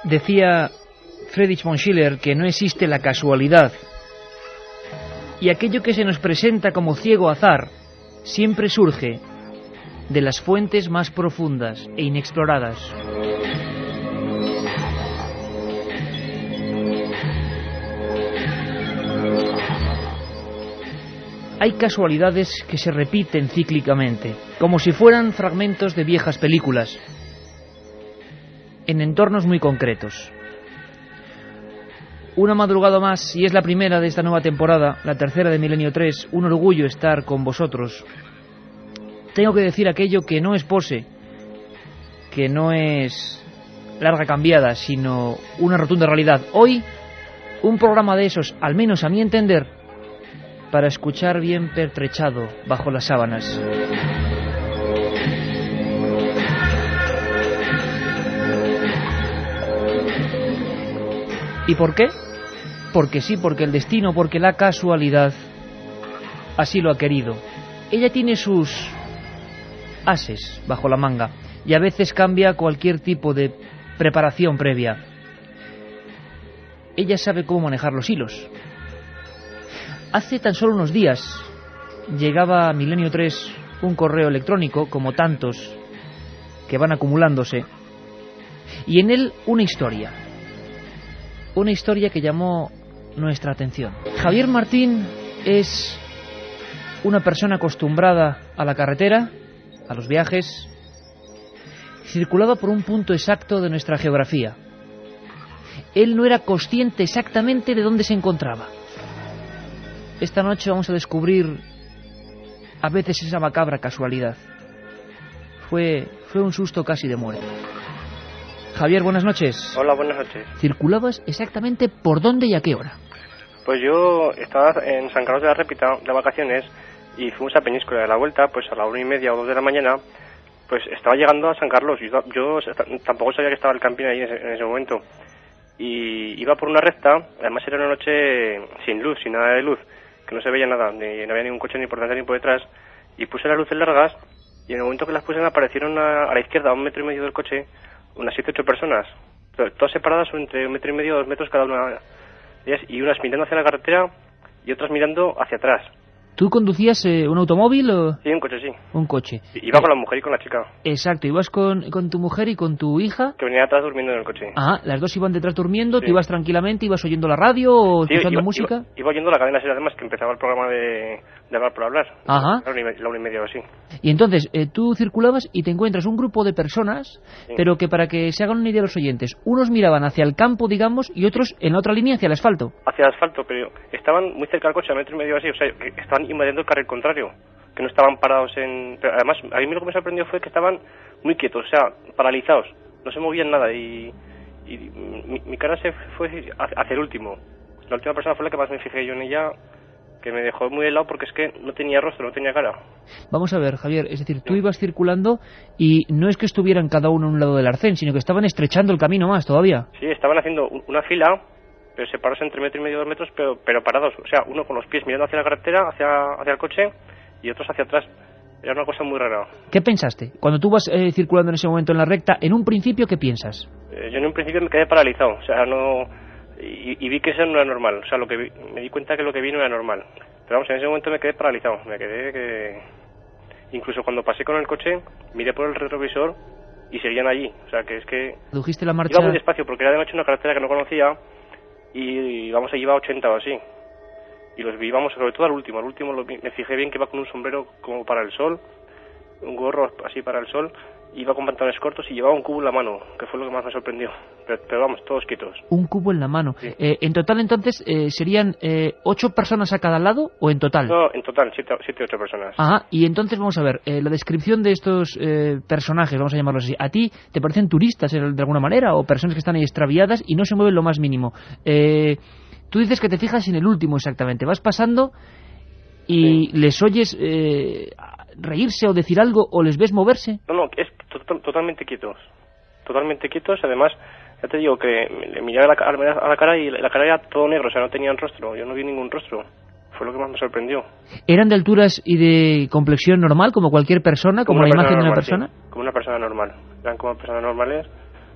Decía Friedrich von Schiller que no existe la casualidad, y aquello que se nos presenta como ciego azar siempre surge de las fuentes más profundas e inexploradas. Hay casualidades que se repiten cíclicamente, como si fueran fragmentos de viejas películas, en entornos muy concretos. Una madrugada más, y es la primera de esta nueva temporada, la tercera de Milenio 3, un orgullo estar con vosotros. Tengo que decir aquello que no es pose, que no es larga cambiada, sino una rotunda realidad. Hoy, un programa de esos, al menos a mi entender, para escuchar bien pertrechado bajo las sábanas. ¿Y por qué? Porque sí, porque el destino, porque la casualidad así lo ha querido. Ella tiene sus ases bajo la manga y a veces cambia cualquier tipo de preparación previa. Ella sabe cómo manejar los hilos. Hace tan solo unos días llegaba a Milenio 3 un correo electrónico, como tantos que van acumulándose, y en él una historia que llamó nuestra atención. Javier Martín es una persona acostumbrada a la carretera, a los viajes, circulaba por un punto exacto de nuestra geografía. Él no era consciente exactamente de dónde se encontraba. Esta noche vamos a descubrir a veces esa macabra casualidad. Fue un susto casi de muerte. Javier, buenas noches. Hola, buenas noches. ¿Circulabas exactamente por dónde y a qué hora? Pues yo estaba en San Carlos de la Répita de vacaciones y fuimos a Peñíscola. De la vuelta, pues a la 1:30 o 2 de la mañana, pues estaba llegando a San Carlos. Yo tampoco sabía que estaba el camping ahí en ese momento. Y iba por una recta, además era una noche sin luz, sin nada de luz, que no se veía nada, no había ningún coche ni por delante ni por detrás, y puse las luces largas, y en el momento que las puse aparecieron a la izquierda, a 1,5 metros del coche, unas 7 o 8 personas, todas separadas entre 1,5 metros y 2 metros cada una de ellas, y unas mirando hacia la carretera y otras mirando hacia atrás. ¿Tú conducías un automóvil o...? Sí, un coche, sí. Un coche. Iba con la mujer y con la chica. Exacto, ibas con tu mujer y con tu hija. Que venía atrás durmiendo en el coche. Ah, las dos iban detrás durmiendo, sí. ¿Tú ibas tranquilamente, ibas oyendo la radio o escuchando música? Iba oyendo la cadena SER, además, que empezaba el programa de hablar por hablar. Ajá. La 1:30 o así. Y entonces, tú circulabas y te encuentras un grupo de personas, sí. Pero que para que se hagan una idea los oyentes, unos miraban hacia el campo, digamos, y otros en la otra línea hacia el asfalto. Hacia el asfalto, pero estaban muy cerca del coche, a 1,5 metros así, o sea, que estaban invadiendo el carril contrario, que no estaban parados en... Pero además, a mí lo que me sorprendió fue que estaban muy quietos, o sea, paralizados, no se movían nada y mi cara se fue hacia el último. La última persona fue la que más me fijé yo en ella, que me dejó muy helado porque es que no tenía rostro, no tenía cara. Vamos a ver, Javier, es decir, tú ibas circulando y no es que estuvieran cada uno a un lado del arcén, sino que estaban estrechando el camino más todavía. Sí, estaban haciendo una fila, pero separados entre 1,5 metros y 2 metros, pero parados, o sea, uno con los pies mirando hacia la carretera, hacia el coche, y otros hacia atrás. Era una cosa muy rara. ¿Qué pensaste? Cuando tú vas circulando en ese momento en la recta, en un principio, ¿qué piensas? Yo en un principio me quedé paralizado, o sea, no... Y vi que eso no era normal, o sea, me di cuenta que lo que vi no era normal. Pero vamos, en ese momento me quedé paralizado, me quedé que... Incluso cuando pasé con el coche, miré por el retrovisor y seguían allí, o sea, que es que... ¿Redujiste la marcha? Iba muy despacio porque era de noche una carretera que no conocía y vamos, allí iba a 80 o así. Y los vi, vamos, sobre todo al último me fijé bien que iba con un sombrero como para el sol, un gorro así para el sol, iba con pantalones cortos y llevaba un cubo en la mano, que fue lo que más me sorprendió. Pero vamos, todos quietos. Un cubo en la mano. Sí. En total, entonces, ¿serían 8 personas a cada lado o en total? No, en total, 7 o 8 personas. Ajá, y entonces vamos a ver, la descripción de estos personajes, vamos a llamarlos así, ¿a ti te parecen turistas de alguna manera o personas que están ahí extraviadas y no se mueven lo más mínimo? Tú dices que te fijas en el último exactamente, vas pasando y sí. Les oyes reírse o decir algo o les ves moverse. No, es totalmente quietos, además, ya te digo que le miraba a la cara y la cara era todo negro, o sea, no tenían rostro, yo no vi ningún rostro, fue lo que más me sorprendió. ¿Eran de alturas y de complexión normal, como cualquier persona, como la imagen de una persona? Sí, como una persona normal, eran como personas normales,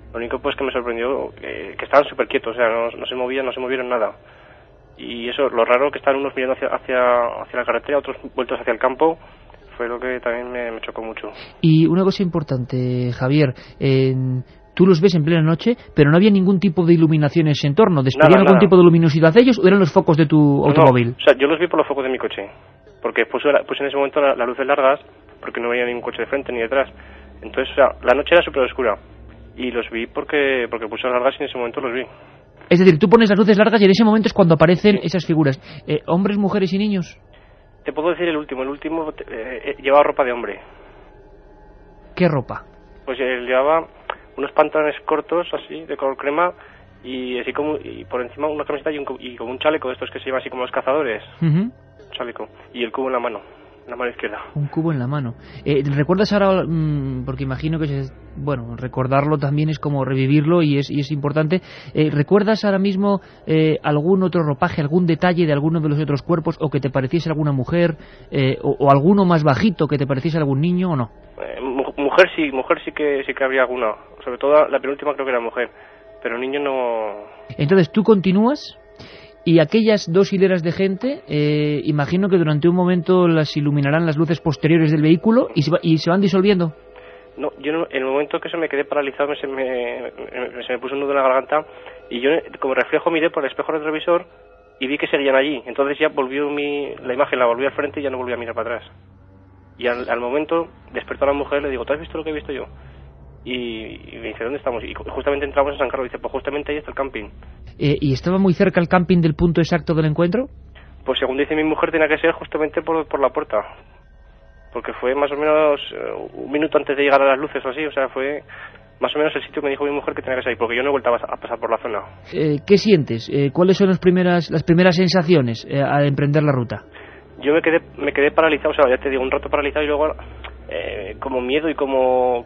Lo único pues que me sorprendió que estaban súper quietos, o sea, no se movieron nada. Y eso, lo raro que están unos mirando hacia la carretera, otros vueltos hacia el campo, fue lo que también me chocó mucho. Y una cosa importante, Javier, tú los ves en plena noche, pero no había ningún tipo de iluminación en ese entorno. ¿Despedían algún tipo de luminosidad ellos o eran los focos de tu automóvil? No, o sea, yo los vi por los focos de mi coche, porque puse en ese momento las luces largas, porque no veía ningún coche de frente ni detrás. Entonces, o sea, la noche era súper oscura, y los vi porque puse las largas y en ese momento los vi. Es decir, tú pones las luces largas y en ese momento es cuando aparecen esas figuras. ¿Hombres, mujeres y niños? Te puedo decir el último llevaba ropa de hombre. ¿Qué ropa? Pues él llevaba unos pantalones cortos, así, de color crema, y así como y por encima una camiseta y como un chaleco de estos que se llevan así como los cazadores. Un chaleco. Y el cubo en la mano izquierda. Un cubo en la mano. ¿Recuerdas ahora, porque imagino que recordarlo también es como revivirlo y es importante, ¿recuerdas ahora mismo algún otro ropaje, algún detalle de alguno de los otros cuerpos, o que te pareciese alguna mujer, o alguno más bajito que te pareciese algún niño o no? Mujer sí que habría alguna, sobre todo la penúltima creo que era mujer, pero niño no. Entonces tú continúas. Y aquellas dos hileras de gente, imagino que durante un momento las iluminarán las luces posteriores del vehículo y se van disolviendo. No, yo no, en el momento que me quedé paralizado, se me puso un nudo en la garganta, y yo como reflejo miré por el espejo retrovisor y vi que seguían allí. Entonces ya volvió la imagen, la volví al frente y ya no volví a mirar para atrás. Y al momento despertó a la mujer, le digo, ¿tú has visto lo que he visto yo? Y me dice, ¿dónde estamos? Y justamente entramos en San Carlos. Dice, pues justamente ahí está el camping. ¿Y estaba muy cerca el camping del punto exacto del encuentro? Pues según dice mi mujer, tenía que ser justamente por la puerta, porque fue más o menos un minuto antes de llegar a las luces o así. O sea, fue más o menos el sitio que me dijo mi mujer que tenía que ser ahí, porque yo no he vuelto a pasar por la zona. ¿Qué sientes? ¿Cuáles son las primeras sensaciones al emprender la ruta? Yo me quedé paralizado, o sea, ya te digo, un rato paralizado, y luego como miedo y como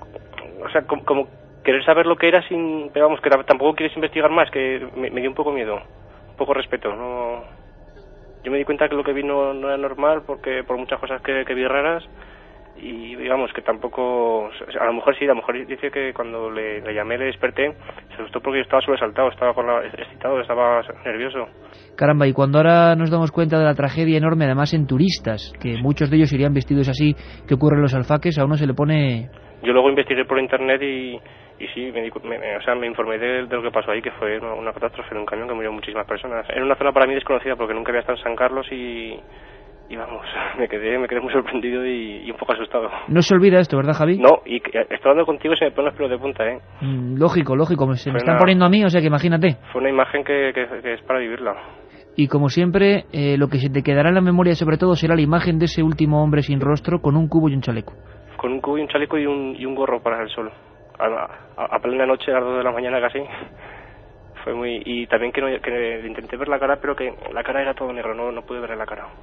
querer saber lo que era pero vamos, que tampoco quieres investigar más, que me dio un poco miedo, un poco respeto, no. Yo me di cuenta que lo que vi no era normal, porque por muchas cosas que vi raras, y digamos que tampoco, a la mujer dice que cuando le llamé, le desperté, se asustó porque yo estaba sobresaltado, estaba excitado, estaba nervioso. Caramba, y cuando ahora nos damos cuenta de la tragedia enorme, además en turistas, que muchos de ellos irían vestidos así, que ocurre en los Alfaques, a uno se le pone... Yo luego investigué por internet y sí, me informé de lo que pasó ahí, que fue una catástrofe en un camión que murieron muchísimas personas. En una zona para mí desconocida, porque nunca había estado en San Carlos y vamos, me quedé muy sorprendido y un poco asustado. No se olvida esto, ¿verdad, Javi? No, y estoy hablando contigo y se me ponen los pelos de punta, ¿eh? Lógico, se me están poniendo a mí, o sea que imagínate. Fue una imagen que es para vivirla. Y como siempre, lo que se te quedará en la memoria sobre todo será la imagen de ese último hombre sin rostro con un cubo y un chaleco. Con un cubo y un chaleco y un gorro para el sol. A plena noche, a las 2 de la mañana casi. Fue muy... Y también que intenté ver la cara, pero que la cara era todo negro, no pude ver la cara.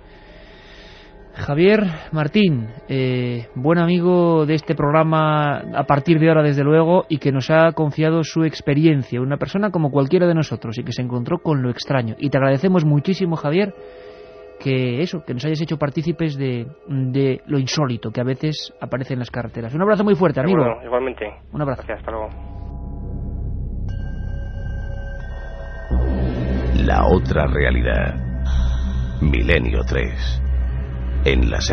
Javier Martín, buen amigo de este programa a partir de ahora, desde luego, y que nos ha confiado su experiencia, una persona como cualquiera de nosotros y que se encontró con lo extraño. Y te agradecemos muchísimo, Javier, que nos hayas hecho partícipes de lo insólito que a veces aparece en las carreteras. Un abrazo muy fuerte, amigo. Bueno, igualmente. Un abrazo. Gracias, hasta luego. La otra realidad. Milenio 3. En la SER.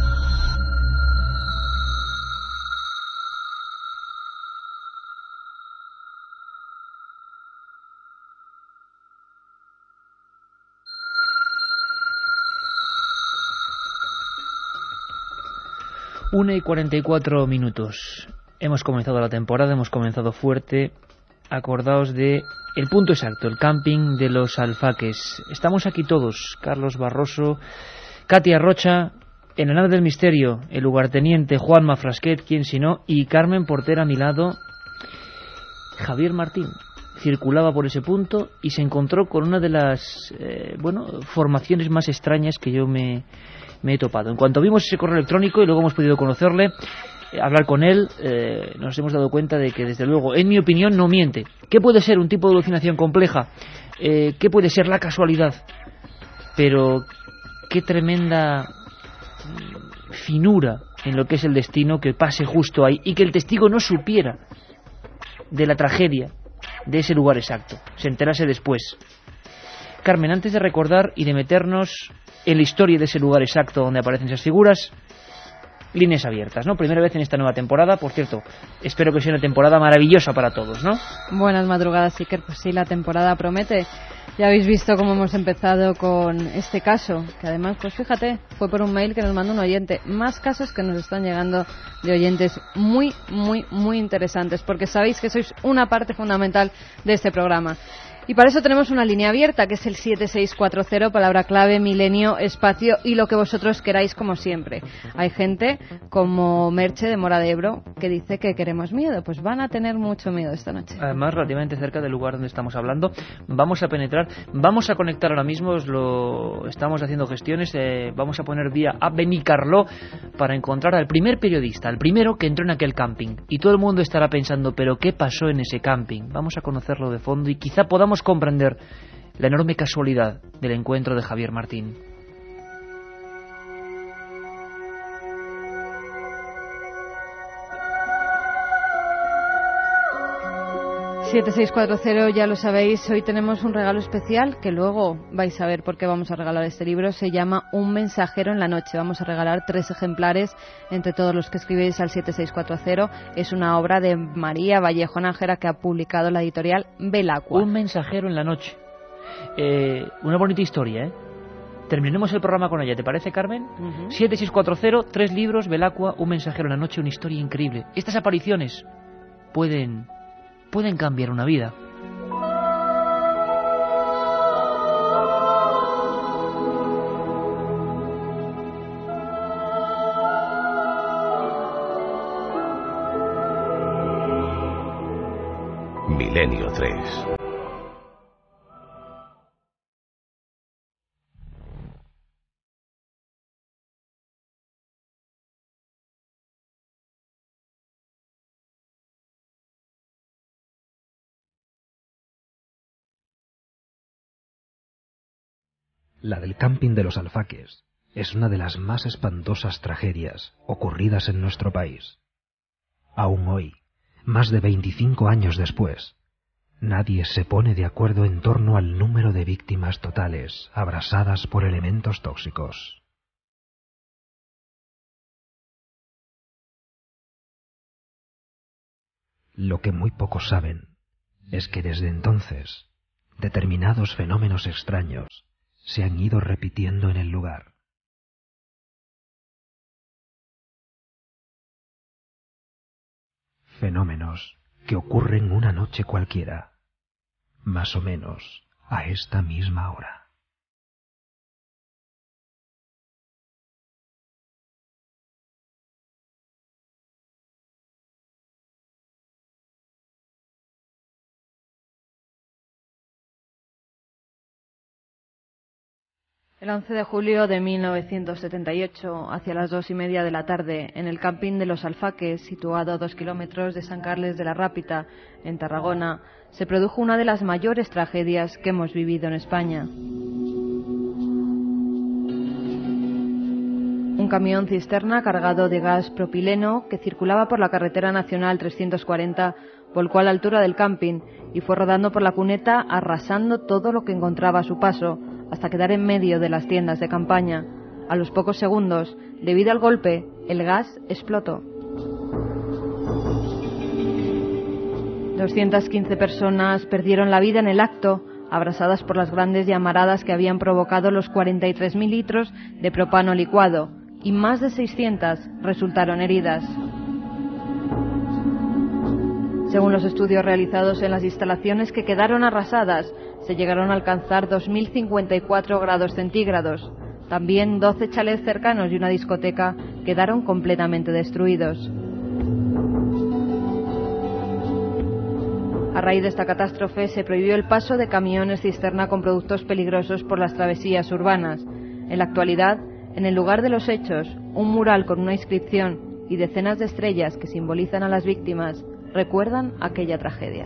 Una y 44 minutos. Hemos comenzado la temporada, hemos comenzado fuerte. Acordaos de el punto exacto, el camping de los Alfaques. Estamos aquí todos, Carlos Barroso, Katia Rocha, en la nave del misterio, el lugarteniente Juanma Frasquet, quien si no, y Carmen Portera a mi lado. Javier Martín circulaba por ese punto y se encontró con una de las formaciones más extrañas que yo me he topado. En cuanto vimos ese correo electrónico y luego hemos podido conocerle, hablar con él, nos hemos dado cuenta de que, desde luego, en mi opinión, no miente. ¿Qué puede ser un tipo de alucinación compleja? ¿Qué puede ser la casualidad? Pero qué tremenda finura en lo que es el destino que pase justo ahí y que el testigo no supiera de la tragedia de ese lugar exacto. Se enterase después. Carmen, antes de recordar y de meternos en la historia de ese lugar exacto donde aparecen esas figuras, líneas abiertas, ¿no? Primera vez en esta nueva temporada, por cierto, espero que sea una temporada maravillosa para todos, ¿no? Buenas madrugadas, Iker. Pues sí, la temporada promete. Ya habéis visto cómo hemos empezado con este caso, que además, pues fíjate, fue por un mail que nos mandó un oyente. Más casos que nos están llegando de oyentes muy, muy, muy interesantes, porque sabéis que sois una parte fundamental de este programa. Y para eso tenemos una línea abierta, que es el 7640, palabra clave, milenio, espacio y lo que vosotros queráis, como siempre. Hay gente como Merche de Mora de Ebro que dice que queremos miedo. Pues van a tener mucho miedo esta noche. Además, relativamente cerca del lugar donde estamos hablando, vamos a penetrar, vamos a conectar ahora mismo, estamos haciendo gestiones, vamos a poner vía a Benicarló para encontrar al primer periodista, al primero que entró en aquel camping. Y todo el mundo estará pensando, ¿pero qué pasó en ese camping? Vamos a conocerlo de fondo y quizá podamos comprender la enorme casualidad del encuentro de Javier Martín. ...7640, ya lo sabéis, hoy tenemos un regalo especial que luego vais a ver por qué vamos a regalar este libro. Se llama Un mensajero en la noche. Vamos a regalar 3 ejemplares entre todos los que escribís al 7640. Es una obra de María Vallejo Nájera que ha publicado la editorial Belacqua. Un mensajero en la noche. Una bonita historia, ¿eh? Terminemos el programa con ella, ¿te parece, Carmen? 7640, 3 libros, Belacqua, Un mensajero en la noche, una historia increíble. Estas apariciones pueden cambiar una vida. Milenio 3. La del camping de los Alfaques es una de las más espantosas tragedias ocurridas en nuestro país. Aún hoy, más de 25 años después, nadie se pone de acuerdo en torno al número de víctimas totales abrasadas por elementos tóxicos. Lo que muy pocos saben es que desde entonces determinados fenómenos extraños se han ido repitiendo en el lugar. Fenómenos que ocurren una noche cualquiera, más o menos a esta misma hora. El 11 de julio de 1978, hacia las 2:30 de la tarde, en el camping de los Alfaques, situado a 2 kilómetros de San Carles de la Rápita, en Tarragona, se produjo una de las mayores tragedias que hemos vivido en España. Un camión cisterna cargado de gas propileno que circulaba por la carretera nacional 340 volcó a la altura del camping y fue rodando por la cuneta, arrasando todo lo que encontraba a su paso, hasta quedar en medio de las tiendas de campaña. A los pocos segundos, debido al golpe, el gas explotó. 215 personas perdieron la vida en el acto, abrasadas por las grandes llamaradas que habían provocado los 43.000 litros de propano licuado, y más de 600 resultaron heridas. Según los estudios realizados en las instalaciones que quedaron arrasadas, se llegaron a alcanzar 2.054 grados centígrados. También 12 chalets cercanos y una discoteca quedaron completamente destruidos. A raíz de esta catástrofe se prohibió el paso de camiones cisterna con productos peligrosos por las travesías urbanas. En la actualidad, en el lugar de los hechos, un mural con una inscripción y decenas de estrellas que simbolizan a las víctimas recuerdan aquella tragedia.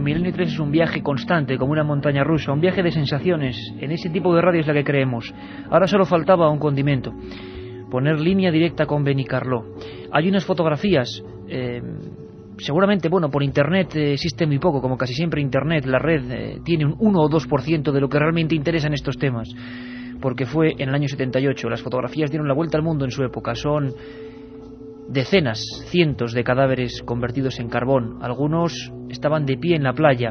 Milenio 3 es un viaje constante, como una montaña rusa, un viaje de sensaciones. En ese tipo de radio es la que creemos. Ahora solo faltaba un condimento: poner línea directa con Benicarló. Hay unas fotografías, seguramente, bueno, por internet existe muy poco, como casi siempre internet, la red tiene un 1 o 2% de lo que realmente interesa en estos temas, porque fue en el año 78. Las fotografías dieron la vuelta al mundo en su época. Son decenas, cientos de cadáveres convertidos en carbón. Algunos estaban de pie en la playa,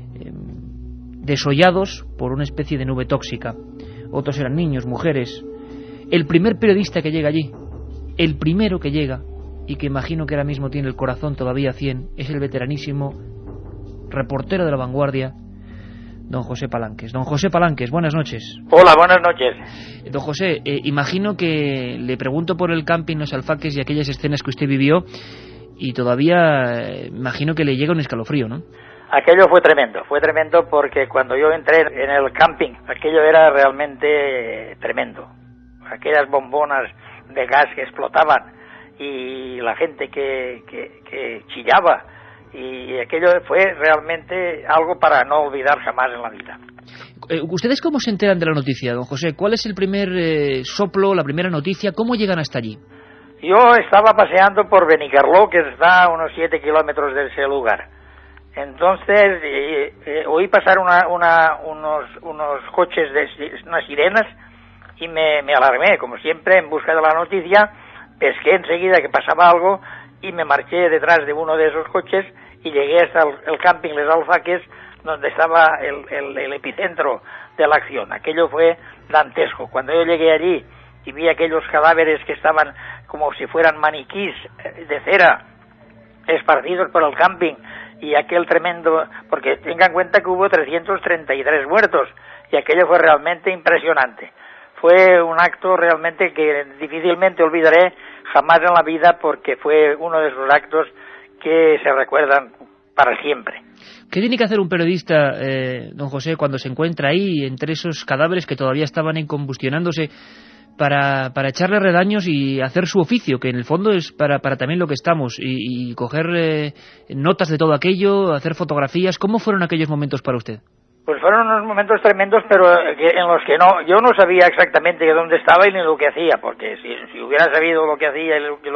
desollados por una especie de nube tóxica. Otros eran niños, mujeres. El primer periodista que llega allí, el primero que llega, y que imagino que ahora mismo tiene el corazón todavía a 100, es el veteranísimo reportero de La Vanguardia, don José Palanques. Don José Palanques, buenas noches. Hola, buenas noches. Don José, imagino que le pregunto por el camping Los Alfaques y aquellas escenas que usted vivió, y todavía imagino que le llega un escalofrío, ¿no? Aquello fue tremendo porque cuando yo entré en el camping, aquello era realmente tremendo. Aquellas bombonas de gas que explotaban y la gente que chillaba, y aquello fue realmente algo para no olvidar jamás en la vida. ¿Ustedes cómo se enteran de la noticia, don José? ¿Cuál es el primer soplo, la primera noticia? ¿Cómo llegan hasta allí? Yo estaba paseando por Benicarló, que está a unos 7 kilómetros de ese lugar. Entonces oí pasar unos coches, unas sirenas, y me alarmé, como siempre, en busca de la noticia. Pesqué enseguida que pasaba algo y me marché detrás de uno de esos coches y llegué hasta el camping Les Alfaques, donde estaba el epicentro de la acción. Aquello fue dantesco. Cuando yo llegué allí y vi aquellos cadáveres que estaban como si fueran maniquís de cera esparcidos por el camping, y aquel tremendo, porque tenga en cuenta que hubo 333 muertos, y aquello fue realmente impresionante. Fue un acto realmente que difícilmente olvidaré jamás en la vida, porque fue uno de esos actos que se recuerdan para siempre. ¿Qué tiene que hacer un periodista, don José, cuando se encuentra ahí entre esos cadáveres que todavía estaban combustionándose, para echarle redaños y hacer su oficio, que en el fondo es para también lo que estamos, y coger notas de todo aquello, hacer fotografías? ¿Cómo fueron aquellos momentos para usted? Pues fueron unos momentos tremendos, pero en los que yo no sabía exactamente dónde estaba y ni lo que hacía, porque si hubiera sabido lo que hacía y lo que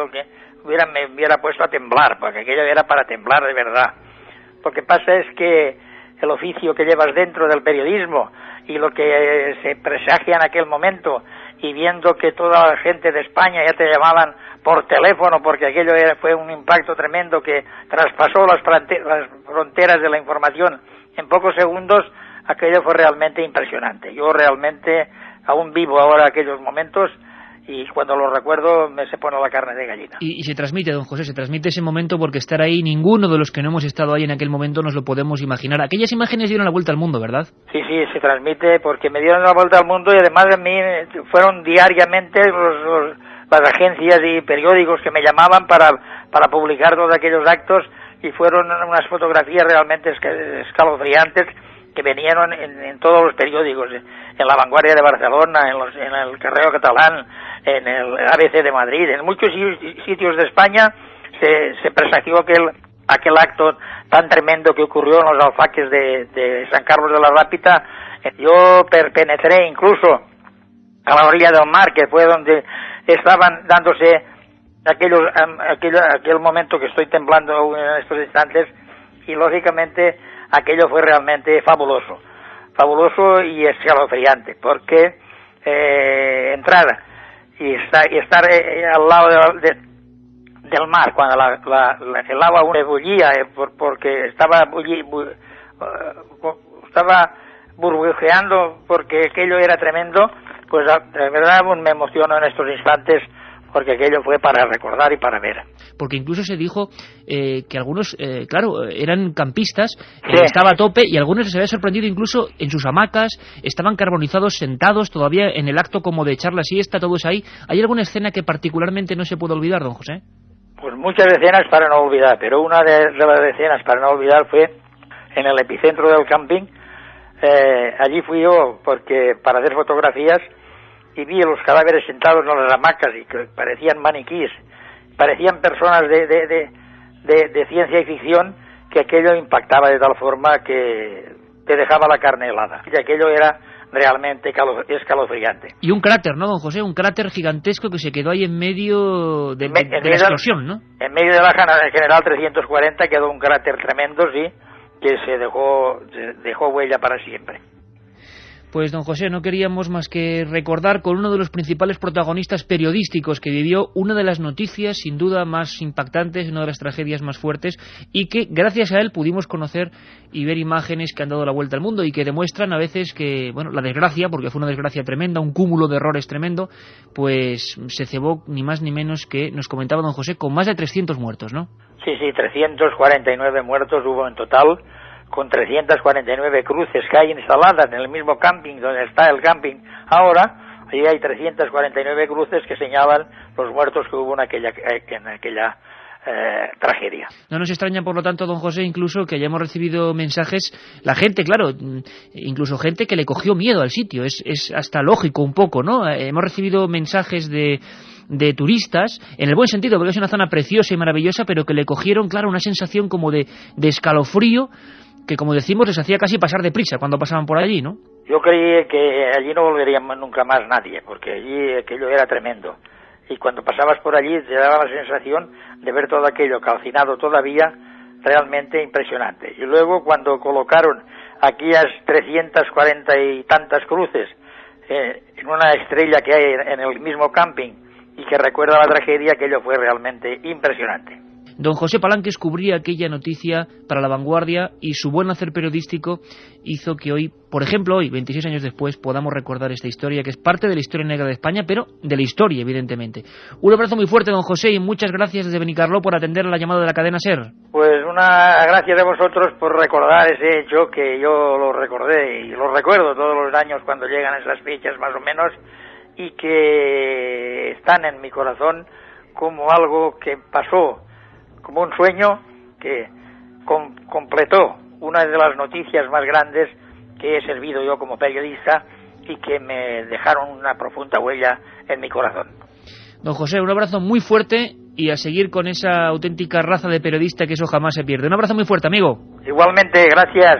me hubiera puesto a temblar, porque aquello era para temblar de verdad. Lo que pasa es que el oficio que llevas dentro del periodismo y lo que se presagia en aquel momento, y viendo que toda la gente de España ya te llamaban por teléfono, porque aquello fue un impacto tremendo que traspasó las fronteras de la información en pocos segundos, aquello fue realmente impresionante. Yo realmente aún vivo ahora aquellos momentos, y cuando los recuerdo se pone la carne de gallina. Y se transmite, don José, se transmite ese momento, porque estar ahí, ninguno de los que no hemos estado ahí en aquel momento nos lo podemos imaginar. Aquellas imágenes dieron la vuelta al mundo, ¿verdad? Sí, se transmite, porque me dieron la vuelta al mundo, y además de mí fueron diariamente las agencias y periódicos que me llamaban para publicar todos aquellos actos, y fueron unas fotografías realmente escalofriantes que venían en todos los periódicos, en La Vanguardia de Barcelona, en el Correo Catalán, en el ABC de Madrid, en muchos sitios de España se presagió aquel acto tan tremendo que ocurrió en Los Alfaques de San Carlos de la Rápita. Yo penetré incluso a la orilla del mar, que fue donde estaban dándose aquel momento que estoy temblando en estos instantes, y lógicamente aquello fue realmente fabuloso y escalofriante, porque entrar y estar al lado del mar cuando el agua bullía, porque estaba burbujeando, porque aquello era tremendo. Pues de verdad me emociono en estos instantes, porque aquello fue para recordar y para ver. Porque incluso se dijo que algunos, claro, eran campistas, estaba a tope, y algunos les había sorprendido incluso en sus hamacas, estaban carbonizados, sentados todavía en el acto como de echar la siesta, todos ahí. ¿Hay alguna escena que particularmente no se puede olvidar, don José? Pues muchas escenas para no olvidar, pero una de las escenas para no olvidar fue en el epicentro del camping. Allí fui yo para hacer fotografías, y vi los cadáveres sentados en las hamacas, y que parecían maniquíes, parecían personas de ciencia y ficción, que aquello impactaba de tal forma que te dejaba la carne helada. Y aquello era realmente escalofriante. Y un cráter, ¿no, don José? Un cráter gigantesco que se quedó ahí en medio de la explosión, ¿no? En medio de la General 340 quedó un cráter tremendo, sí, que se dejó huella para siempre. Pues, don José, no queríamos más que recordar con uno de los principales protagonistas periodísticos que vivió una de las noticias, sin duda, más impactantes, una de las tragedias más fuertes, y que, gracias a él, pudimos conocer y ver imágenes que han dado la vuelta al mundo y que demuestran a veces que, bueno, la desgracia, porque fue una desgracia tremenda, un cúmulo de errores tremendo, pues se cebó ni más ni menos que, nos comentaba don José, con más de 300 muertos, ¿no? Sí, 349 muertos hubo en total, con 349 cruces que hay instaladas en el mismo camping donde está el camping ahora. Ahí hay 349 cruces que señalan los muertos que hubo en aquella tragedia. No nos extraña, por lo tanto, don José, incluso que hayamos recibido mensajes, la gente, claro, incluso gente que le cogió miedo al sitio, es hasta lógico un poco, ¿no? Hemos recibido mensajes de turistas, en el buen sentido, porque es una zona preciosa y maravillosa, pero que le cogieron, claro, una sensación como de escalofrío, que, como decimos, les hacía casi pasar deprisa cuando pasaban por allí, ¿no? Yo creí que allí no volvería nunca más nadie, porque allí aquello era tremendo. Y cuando pasabas por allí te daba la sensación de ver todo aquello calcinado todavía, realmente impresionante. Y luego cuando colocaron aquellas 340 y tantas cruces en una estrella que hay en el mismo camping y que recuerda la tragedia, aquello fue realmente impresionante. Don José Palanques cubría aquella noticia para La Vanguardia y su buen hacer periodístico hizo que hoy, por ejemplo hoy, 26 años después, podamos recordar esta historia, que es parte de la historia negra de España, pero de la historia, evidentemente. Un abrazo muy fuerte, don José, y muchas gracias desde Benicarló por atender la llamada de la cadena SER. Pues una gracias de vosotros por recordar ese hecho, que yo lo recordé y lo recuerdo todos los años cuando llegan esas fechas más o menos, y que están en mi corazón como algo que pasó, como un sueño que completó una de las noticias más grandes que he servido yo como periodista y que me dejaron una profunda huella en mi corazón. Don José, un abrazo muy fuerte y a seguir con esa auténtica raza de periodista, que eso jamás se pierde. Un abrazo muy fuerte, amigo. Igualmente, gracias.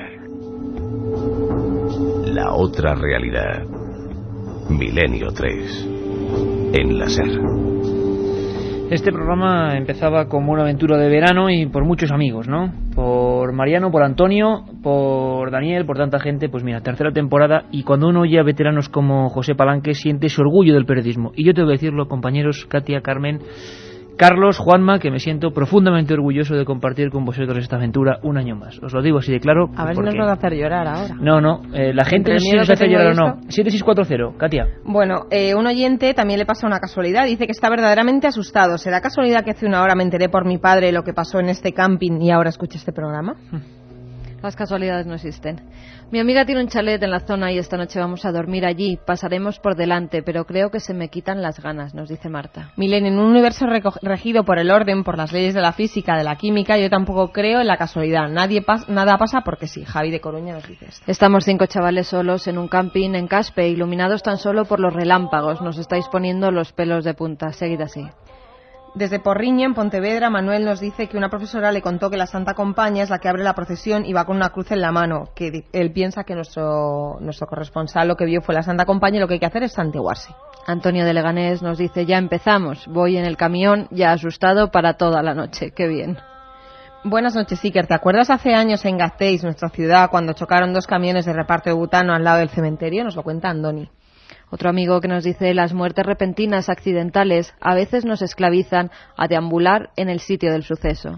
La otra realidad. Milenio 3. En la SER. Este programa empezaba como una aventura de verano y por muchos amigos, ¿no? Por Mariano, por Antonio, por Daniel, por tanta gente. Pues mira, tercera temporada, y cuando uno oye a veteranos como José Palanques siente ese orgullo del periodismo. Y yo tengo que decirlo, compañeros, Katia, Carmen, Carlos, Juanma, que me siento profundamente orgulloso de compartir con vosotros esta aventura un año más. Os lo digo así de claro. A ver si nos va a hacer llorar ahora. No, la gente no sé si nos hace llorar o no. 7640, Katia. Bueno, un oyente también le pasa una casualidad. Dice que está verdaderamente asustado. ¿Será casualidad que hace una hora me enteré por mi padre lo que pasó en este camping y ahora escucha este programa? Las casualidades no existen. Mi amiga tiene un chalet en la zona y esta noche vamos a dormir allí. Pasaremos por delante, pero creo que se me quitan las ganas, nos dice Marta. Milen, en un universo regido por el orden, por las leyes de la física, de la química, yo tampoco creo en la casualidad. Nada pasa porque sí. Javi de Coruña nos dice esto. Estamos 5 chavales solos en un camping en Caspe, iluminados tan solo por los relámpagos. Nos estáis poniendo los pelos de punta. Seguid así. Desde Porriño, en Pontevedra, Manuel nos dice que una profesora le contó que la Santa Compañía es la que abre la procesión y va con una cruz en la mano, que él piensa que nuestro corresponsal lo que vio fue la Santa Compañía y lo que hay que hacer es santiguarse. Antonio de Leganés nos dice, ya empezamos, voy en el camión ya asustado para toda la noche. Qué bien. Buenas noches, Iker. ¿Te acuerdas hace años en Gasteiz, nuestra ciudad, cuando chocaron 2 camiones de reparto de butano al lado del cementerio? Nos lo cuenta Andoni. Otro amigo que nos dice, las muertes repentinas, accidentales, a veces nos esclavizan a deambular en el sitio del suceso.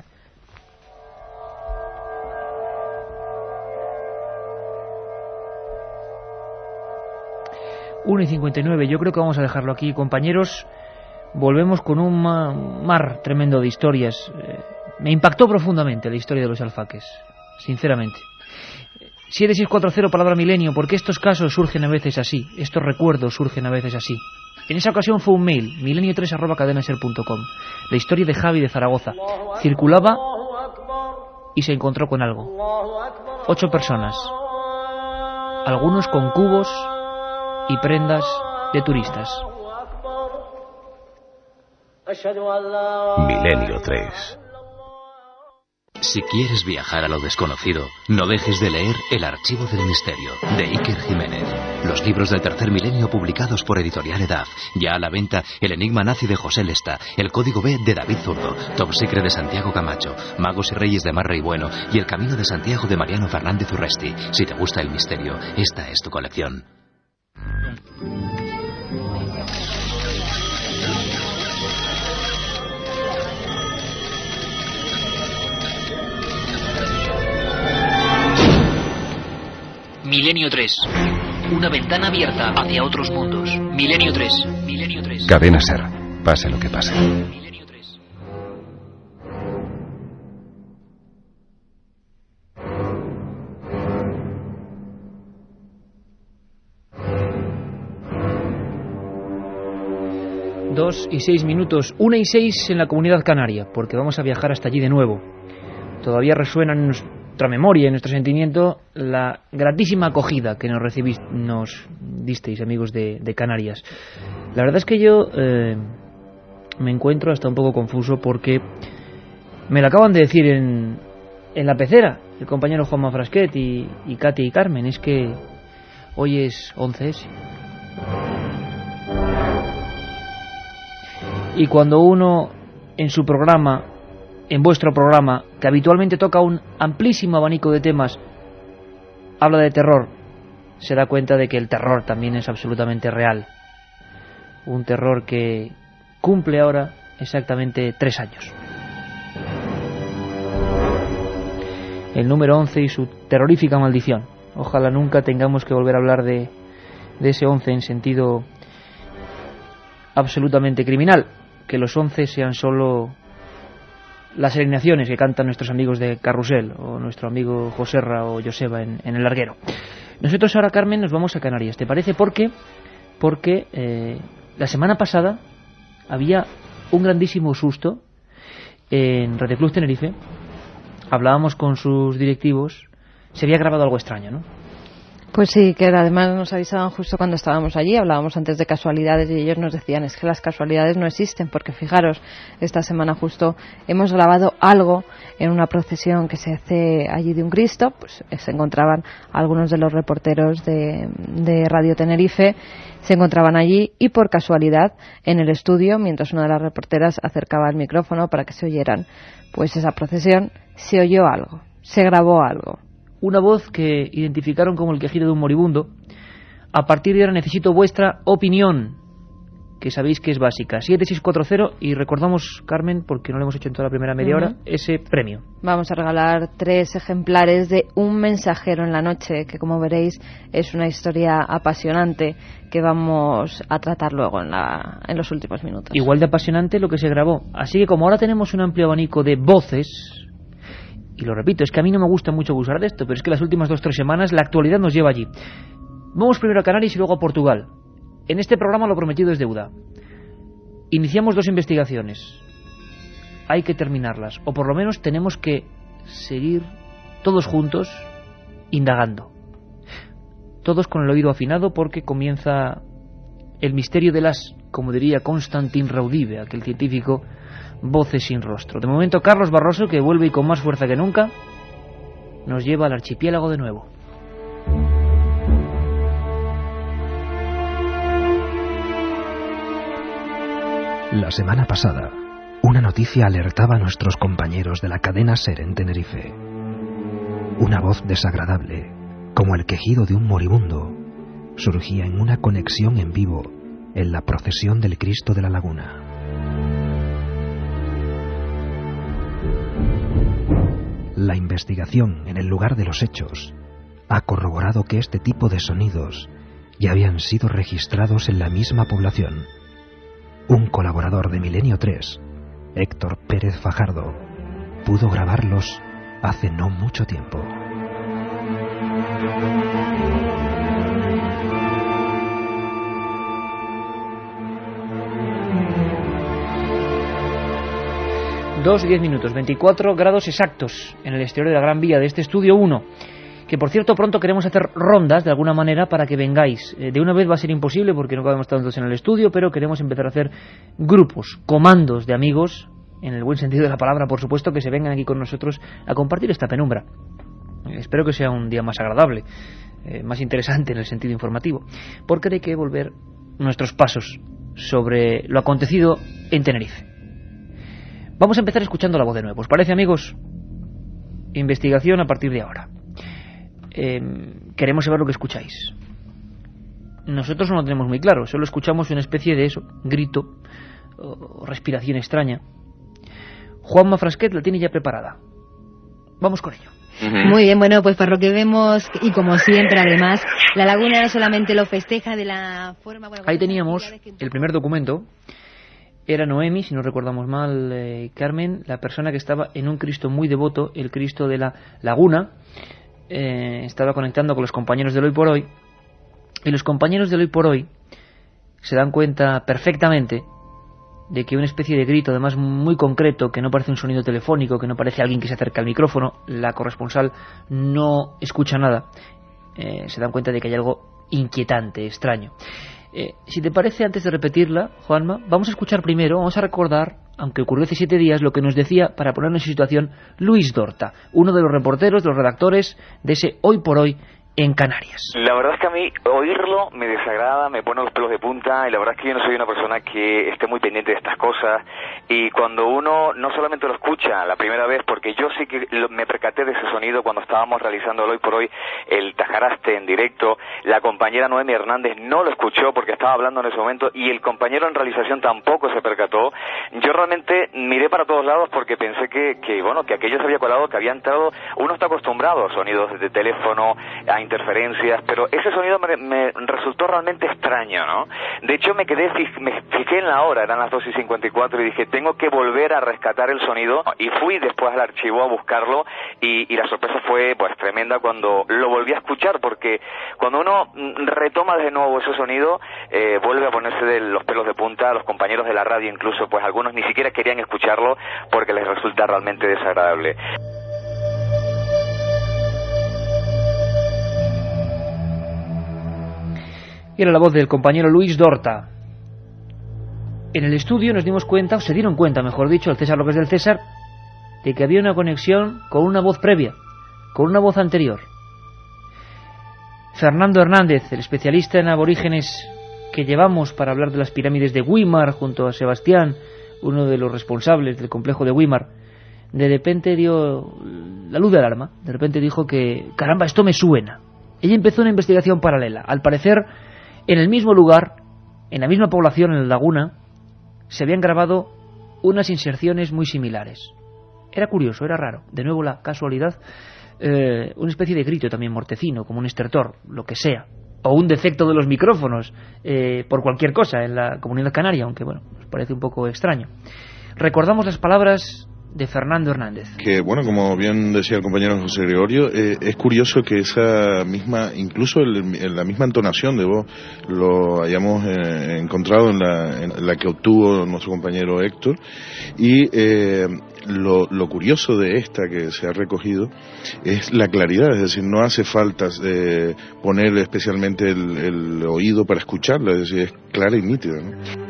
Uno y 59, yo creo que vamos a dejarlo aquí, compañeros. Volvemos con un mar tremendo de historias. Me impactó profundamente la historia de los alfaques, sinceramente. 7640, palabra milenio, porque estos casos surgen a veces así, estos recuerdos surgen a veces así. En esa ocasión fue un mail, milenio3@cadenaser.com. La historia de Javi de Zaragoza. Circulaba y se encontró con algo. 8 personas, algunos con cubos y prendas de turistas. Milenio 3. Si quieres viajar a lo desconocido, no dejes de leer El Archivo del Misterio, de Iker Jiménez. Los libros del tercer milenio publicados por Editorial Edad. Ya a la venta El Enigma Nazi de José Lesta, El Código B de David Zurdo, Top Secret de Santiago Camacho, Magos y Reyes de Marra y Bueno y El Camino de Santiago de Mariano Fernández Urresti. Si te gusta el misterio, esta es tu colección. Milenio 3. Una ventana abierta hacia otros mundos. Milenio 3. Milenio 3. Cadena SER. Pase lo que pase. Milenio 3. Dos y 6 minutos, 1 y 6 en la Comunidad Canaria, porque vamos a viajar hasta allí de nuevo. Todavía resuena en nuestra memoria, en nuestro sentimiento, la gratísima acogida que nos disteis, amigos de Canarias. La verdad es que yo me encuentro hasta un poco confuso porque me lo acaban de decir en la pecera, el compañero Juanma Frasquet y Katy y Carmen, es que hoy es 11S. Y cuando uno en su programa, en vuestro programa, que habitualmente toca un amplísimo abanico de temas, habla de terror, se da cuenta de que el terror también es absolutamente real. Un terror que cumple ahora exactamente 3 años. El número 11 y su terrorífica maldición. Ojalá nunca tengamos que volver a hablar de ese 11 en sentido absolutamente criminal. Que los 11 sean solo las alineaciones que cantan nuestros amigos de Carrusel, o nuestro amigo Joserra o Joseba en el Larguero. Nosotros ahora, Carmen, nos vamos a Canarias, ¿te parece? Porque la semana pasada había un grandísimo susto en Radio Club Tenerife. Hablábamos con sus directivos, se había grabado algo extraño, ¿no? Pues sí, que además nos avisaban justo cuando estábamos allí, hablábamos antes de casualidades y ellos nos decían, es que las casualidades no existen, porque fijaros, esta semana justo hemos grabado algo en una procesión que se hace allí de un Cristo, pues se encontraban algunos de los reporteros de Radio Tenerife, se encontraban allí y por casualidad en el estudio, mientras una de las reporteras acercaba el micrófono para que se oyeran, pues esa procesión, se oyó algo, se grabó algo. Una voz que identificaron como el quejido de un moribundo. A partir de ahora necesito vuestra opinión, que sabéis que es básica. 7640, y recordamos, Carmen, porque no lo hemos hecho en toda la primera media hora, ese premio. Vamos a regalar 3 ejemplares de Un mensajero en la noche, que como veréis es una historia apasionante que vamos a tratar luego en los últimos minutos. Igual de apasionante lo que se grabó. Así que como ahora tenemos un amplio abanico de voces... Y lo repito, es que a mí no me gusta mucho abusar de esto, pero es que las últimas 2 o 3 semanas la actualidad nos lleva allí. Vamos primero a Canarias y luego a Portugal. En este programa lo prometido es deuda. Iniciamos 2 investigaciones. Hay que terminarlas, o por lo menos tenemos que seguir todos juntos indagando. Todos con el oído afinado, porque comienza el misterio de las, como diría Constantin Raudive, aquel científico, voces sin rostro. De momento, Carlos Barroso, que vuelve y con más fuerza que nunca, nos lleva al archipiélago de nuevo. La semana pasada, una noticia alertaba a nuestros compañeros de la cadena SER en Tenerife. Una voz desagradable, como el quejido de un moribundo, surgía en una conexión en vivo en la procesión del Cristo de la Laguna. La investigación en el lugar de los hechos ha corroborado que este tipo de sonidos ya habían sido registrados en la misma población. Un colaborador de Milenio 3, Héctor Pérez Fajardo, pudo grabarlos hace no mucho tiempo. Dos y 10 minutos, 24 grados exactos en el exterior de la Gran Vía de este estudio 1, que por cierto pronto queremos hacer rondas de alguna manera para que vengáis. De una vez va a ser imposible porque no cabemos tantos en el estudio, pero queremos empezar a hacer grupos, comandos de amigos en el buen sentido de la palabra, por supuesto, que se vengan aquí con nosotros a compartir esta penumbra. Espero que sea un día más agradable, más interesante en el sentido informativo, porque hay que volver nuestros pasos sobre lo acontecido en Tenerife. Vamos a empezar escuchando la voz de nuevo. ¿Os parece, amigos? Investigación a partir de ahora. Queremos saber lo que escucháis. Nosotros no lo tenemos muy claro, solo escuchamos una especie de eso, grito o respiración extraña. Juanma Frasquet la tiene ya preparada. Vamos con ello. Muy bien, bueno, pues por lo que vemos, y como siempre además, la laguna no solamente lo festeja de la forma... Bueno, ahí teníamos el primer documento. Era Noemi, si no recordamos mal, Carmen, la persona que estaba en un Cristo muy devoto, el Cristo de la Laguna. Estaba conectando con los compañeros del Hoy por Hoy, y los compañeros del Hoy por Hoy se dan cuenta perfectamente de que una especie de grito, además muy concreto, que no parece un sonido telefónico, que no parece alguien que se acerca al micrófono, la corresponsal no escucha nada, se dan cuenta de que hay algo inquietante, extraño. Si te parece, antes de repetirla, Juanma, vamos a escuchar primero, vamos a recordar, aunque ocurrió hace 7 días, lo que nos decía, para ponernos en situación, Luis Dorta, uno de los reporteros, de los redactores de ese Hoy por Hoy en Canarias. La verdad es que a mí oírlo me desagrada, me pone los pelos de punta, y la verdad es que yo no soy una persona que esté muy pendiente de estas cosas, y cuando uno no solamente lo escucha la primera vez, porque yo sí que me percaté de ese sonido cuando estábamos realizando el Hoy por Hoy, el Tajaraste en directo, la compañera Noemi Hernández no lo escuchó porque estaba hablando en ese momento, y el compañero en realización tampoco se percató. Yo realmente miré para todos lados porque pensé que aquello se había colado, que había entrado, uno está acostumbrado a sonidos de teléfono, a interferencias, pero ese sonido me resultó realmente extraño, ¿no? De hecho me fijé en la hora, eran las 2:54, y dije, tengo que volver a rescatar el sonido, y fui después al archivo a buscarlo, y la sorpresa fue pues tremenda cuando lo volví a escuchar, porque cuando uno retoma de nuevo ese sonido, vuelve a ponerse de los pelos de punta. Los compañeros de la radio incluso, pues algunos ni siquiera querían escucharlo porque les resulta realmente desagradable. Y era la voz del compañero Luis Dorta. En el estudio nos dimos cuenta, o se dieron cuenta, mejor dicho, el César López del César, de que había una conexión con una voz previa, con una voz anterior. Fernando Hernández, el especialista en aborígenes que llevamos para hablar de las pirámides de Güímar, junto a Sebastián, uno de los responsables del complejo de Güímar, de repente dio la luz de alarma. De repente dijo que, caramba, esto me suena. Ella empezó una investigación paralela. Al parecer, en el mismo lugar, en la misma población, en la laguna, se habían grabado unas inserciones muy similares. Era curioso, era raro. De nuevo la casualidad, una especie de grito también mortecino, como un estertor, lo que sea. O un defecto de los micrófonos, por cualquier cosa en la Comunidad Canaria, aunque bueno, nos parece un poco extraño. Recordamos las palabras de Fernando Hernández. Que bueno, como bien decía el compañero José Gregorio, es curioso que esa misma, incluso en la misma entonación de voz, lo hayamos encontrado en la que obtuvo nuestro compañero Héctor, y lo curioso de esta que se ha recogido es la claridad, es decir, no hace falta poner especialmente el oído para escucharla, es decir, es clara y nítida, ¿no?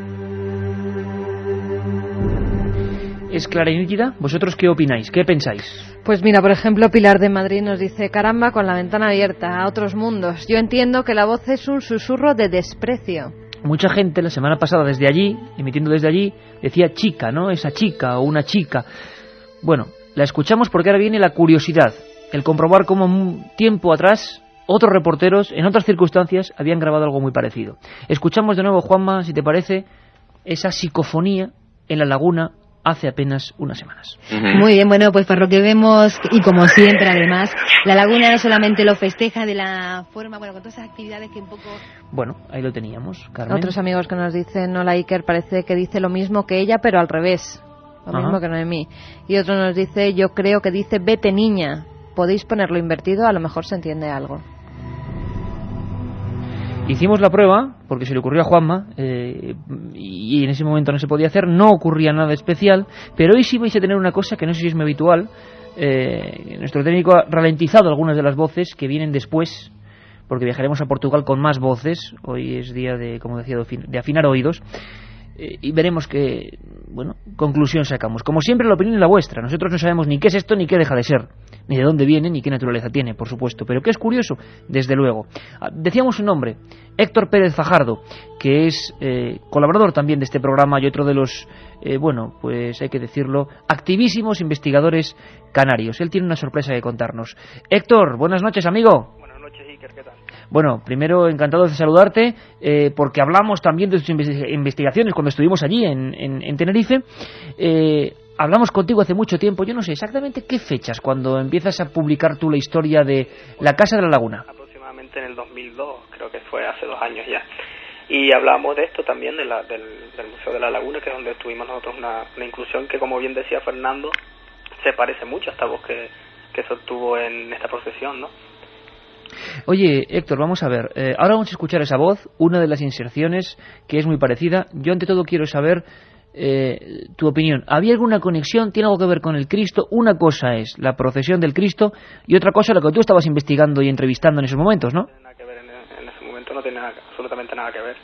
¿Es clara y nítida? ¿Vosotros qué opináis? ¿Qué pensáis? Pues mira, por ejemplo, Pilar de Madrid nos dice, caramba, con la ventana abierta a otros mundos. Yo entiendo que la voz es un susurro de desprecio. Mucha gente la semana pasada desde allí, emitiendo desde allí, decía chica, ¿no? Esa chica o una chica. Bueno, la escuchamos porque ahora viene la curiosidad, el comprobar cómo un tiempo atrás otros reporteros, en otras circunstancias, habían grabado algo muy parecido. Escuchamos de nuevo, Juanma, si te parece, esa psicofonía en la laguna hace apenas unas semanas. Muy bien, bueno, pues por lo que vemos, y como siempre además, la laguna no solamente lo festeja de la forma, bueno, con todas esas actividades que un poco... Bueno, ahí lo teníamos, Carmen. Otros amigos que nos dicen, hola Iker, parece que dice lo mismo que ella, pero al revés, lo mismo que Noemí. Y otro nos dice, yo creo que dice, vete niña, podéis ponerlo invertido, a lo mejor se entiende algo. Hicimos la prueba, porque se le ocurrió a Juanma, y en ese momento no se podía hacer, no ocurría nada especial, pero hoy sí vais a tener una cosa que no sé si es muy habitual. Nuestro técnico ha ralentizado algunas de las voces que vienen después, porque viajaremos a Portugal con más voces. Hoy es día de, como decía, de afinar oídos. y veremos qué conclusión sacamos. Como siempre, la opinión es la vuestra. Nosotros no sabemos ni qué es esto ni qué deja de ser, ni de dónde viene ni qué naturaleza tiene, por supuesto, pero que es curioso, desde luego. Decíamos su nombre, Héctor Pérez Fajardo, que es colaborador también de este programa y otro de los pues hay que decirlo, activísimos investigadores canarios. Él tiene una sorpresa que contarnos. Héctor, buenas noches, amigo. Buenas noches, Iker, ¿qué tal? Bueno, primero encantado de saludarte, porque hablamos también de tus investigaciones cuando estuvimos allí en Tenerife. Hablamos contigo hace mucho tiempo, yo no sé exactamente qué fechas, cuando empiezas a publicar tú la historia de la Casa de la Laguna. Aproximadamente en el 2002, creo que fue hace 2 años ya. Y hablábamos de esto también, del Museo de la Laguna, que es donde tuvimos nosotros una inclusión que, como bien decía Fernando, se parece mucho a esta voz que se obtuvo en esta procesión, ¿no? Oye, Héctor, vamos a ver, ahora vamos a escuchar esa voz, una de las inserciones que es muy parecida. Yo ante todo quiero saber tu opinión. ¿Había alguna conexión? ¿Tiene algo que ver con el Cristo? Una cosa es la procesión del Cristo y otra cosa lo que tú estabas investigando y entrevistando en esos momentos, ¿no? No tiene nada que ver en ese momento, no tiene absolutamente nada que ver.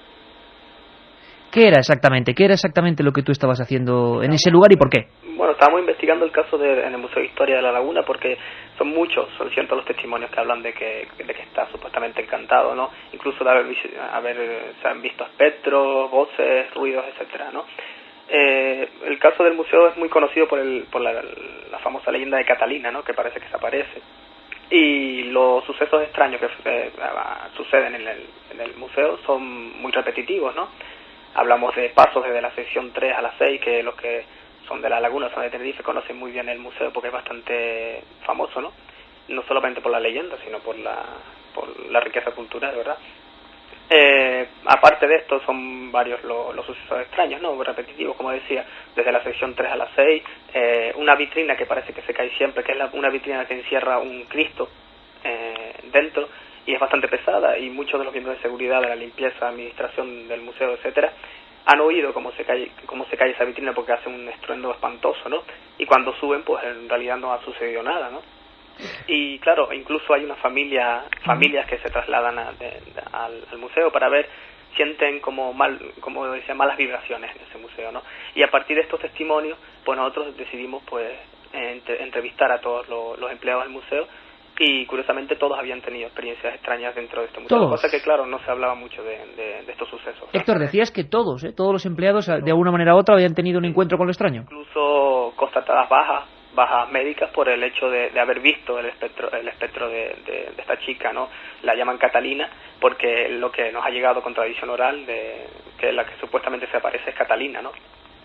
¿Qué era exactamente lo que tú estabas haciendo en ese lugar y por qué? Bueno, estábamos investigando el caso en el Museo de Historia de la Laguna porque son cientos los testimonios que hablan de que está supuestamente encantado, ¿no? Incluso de se han visto espectros, voces, ruidos, etcétera, ¿no? El caso del museo es muy conocido por la famosa leyenda de Catalina, ¿no? Que parece que se aparece. Y los sucesos extraños que suceden en el museo son muy repetitivos, ¿no? Hablamos de pasos desde la sección 3 a la 6, que los que son de la Laguna, son de Tenerife, conocen muy bien el museo porque es bastante famoso, ¿no? No solamente por la leyenda, sino por la riqueza cultural, ¿verdad? Aparte de esto, son varios los sucesos extraños, ¿no? Repetitivos, como decía, desde la sección 3 a la 6, una vitrina que parece que se cae siempre, que es una vitrina que encierra un Cristo dentro, y es bastante pesada, y muchos de los miembros de seguridad, de la limpieza, administración del museo, etcétera, han oído cómo se cae esa vitrina porque hace un estruendo espantoso, ¿no? Y cuando suben, pues en realidad no ha sucedido nada, ¿no? Y claro, incluso hay familias que se trasladan al museo para ver, sienten como decía, malas vibraciones en ese museo, ¿no? Y a partir de estos testimonios, pues nosotros decidimos pues entrevistar a todos los empleados del museo, y curiosamente todos habían tenido experiencias extrañas dentro de este museo, cosa que claro, no se hablaba mucho de estos sucesos, ¿no? Héctor, decías que todos los empleados de alguna manera u otra habían tenido un encuentro con lo extraño. Incluso constatadas bajas médicas por el hecho de haber visto el espectro de esta chica, ¿no? La llaman Catalina porque lo que nos ha llegado con tradición oral de que la que supuestamente se aparece es Catalina, ¿no?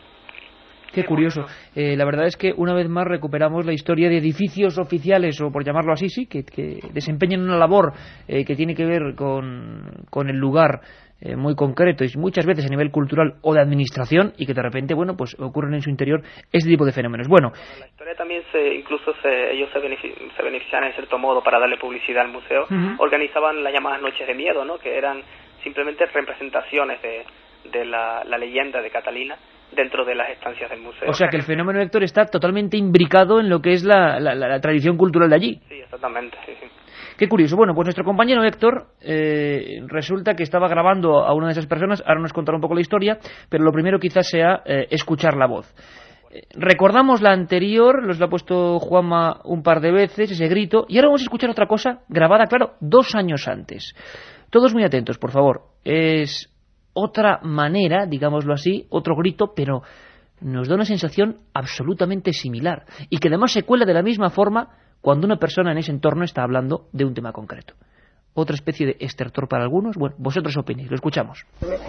Qué curioso. La verdad es que una vez más recuperamos la historia de edificios oficiales, o por llamarlo así, sí, que desempeñan una labor que tiene que ver con el lugar muy concreto, y muchas veces a nivel cultural o de administración, y que de repente, bueno, pues ocurren en su interior este tipo de fenómenos. Bueno, la historia también ellos se beneficiaban en cierto modo para darle publicidad al museo. Organizaban las llamadas noches de miedo, ¿no? Que eran simplemente representaciones de la leyenda de Catalina dentro de las estancias del museo. O sea que el fenómeno, Héctor, está totalmente imbricado en lo que es la tradición cultural de allí. Sí, exactamente, sí. Qué curioso. Bueno, pues nuestro compañero Héctor resulta que estaba grabando a una de esas personas. Ahora nos contará un poco la historia, pero lo primero quizás sea escuchar la voz. Recordamos la anterior, los lo ha puesto Juanma un par de veces, ese grito, y ahora vamos a escuchar otra cosa grabada, claro, 2 años antes. Todos muy atentos, por favor. Es otra manera, digámoslo así, otro grito, pero nos da una sensación absolutamente similar, y que además se cuela de la misma forma cuando una persona en ese entorno está hablando de un tema concreto. Otra especie de estertor para algunos. Bueno, vosotros opinéis, lo escuchamos.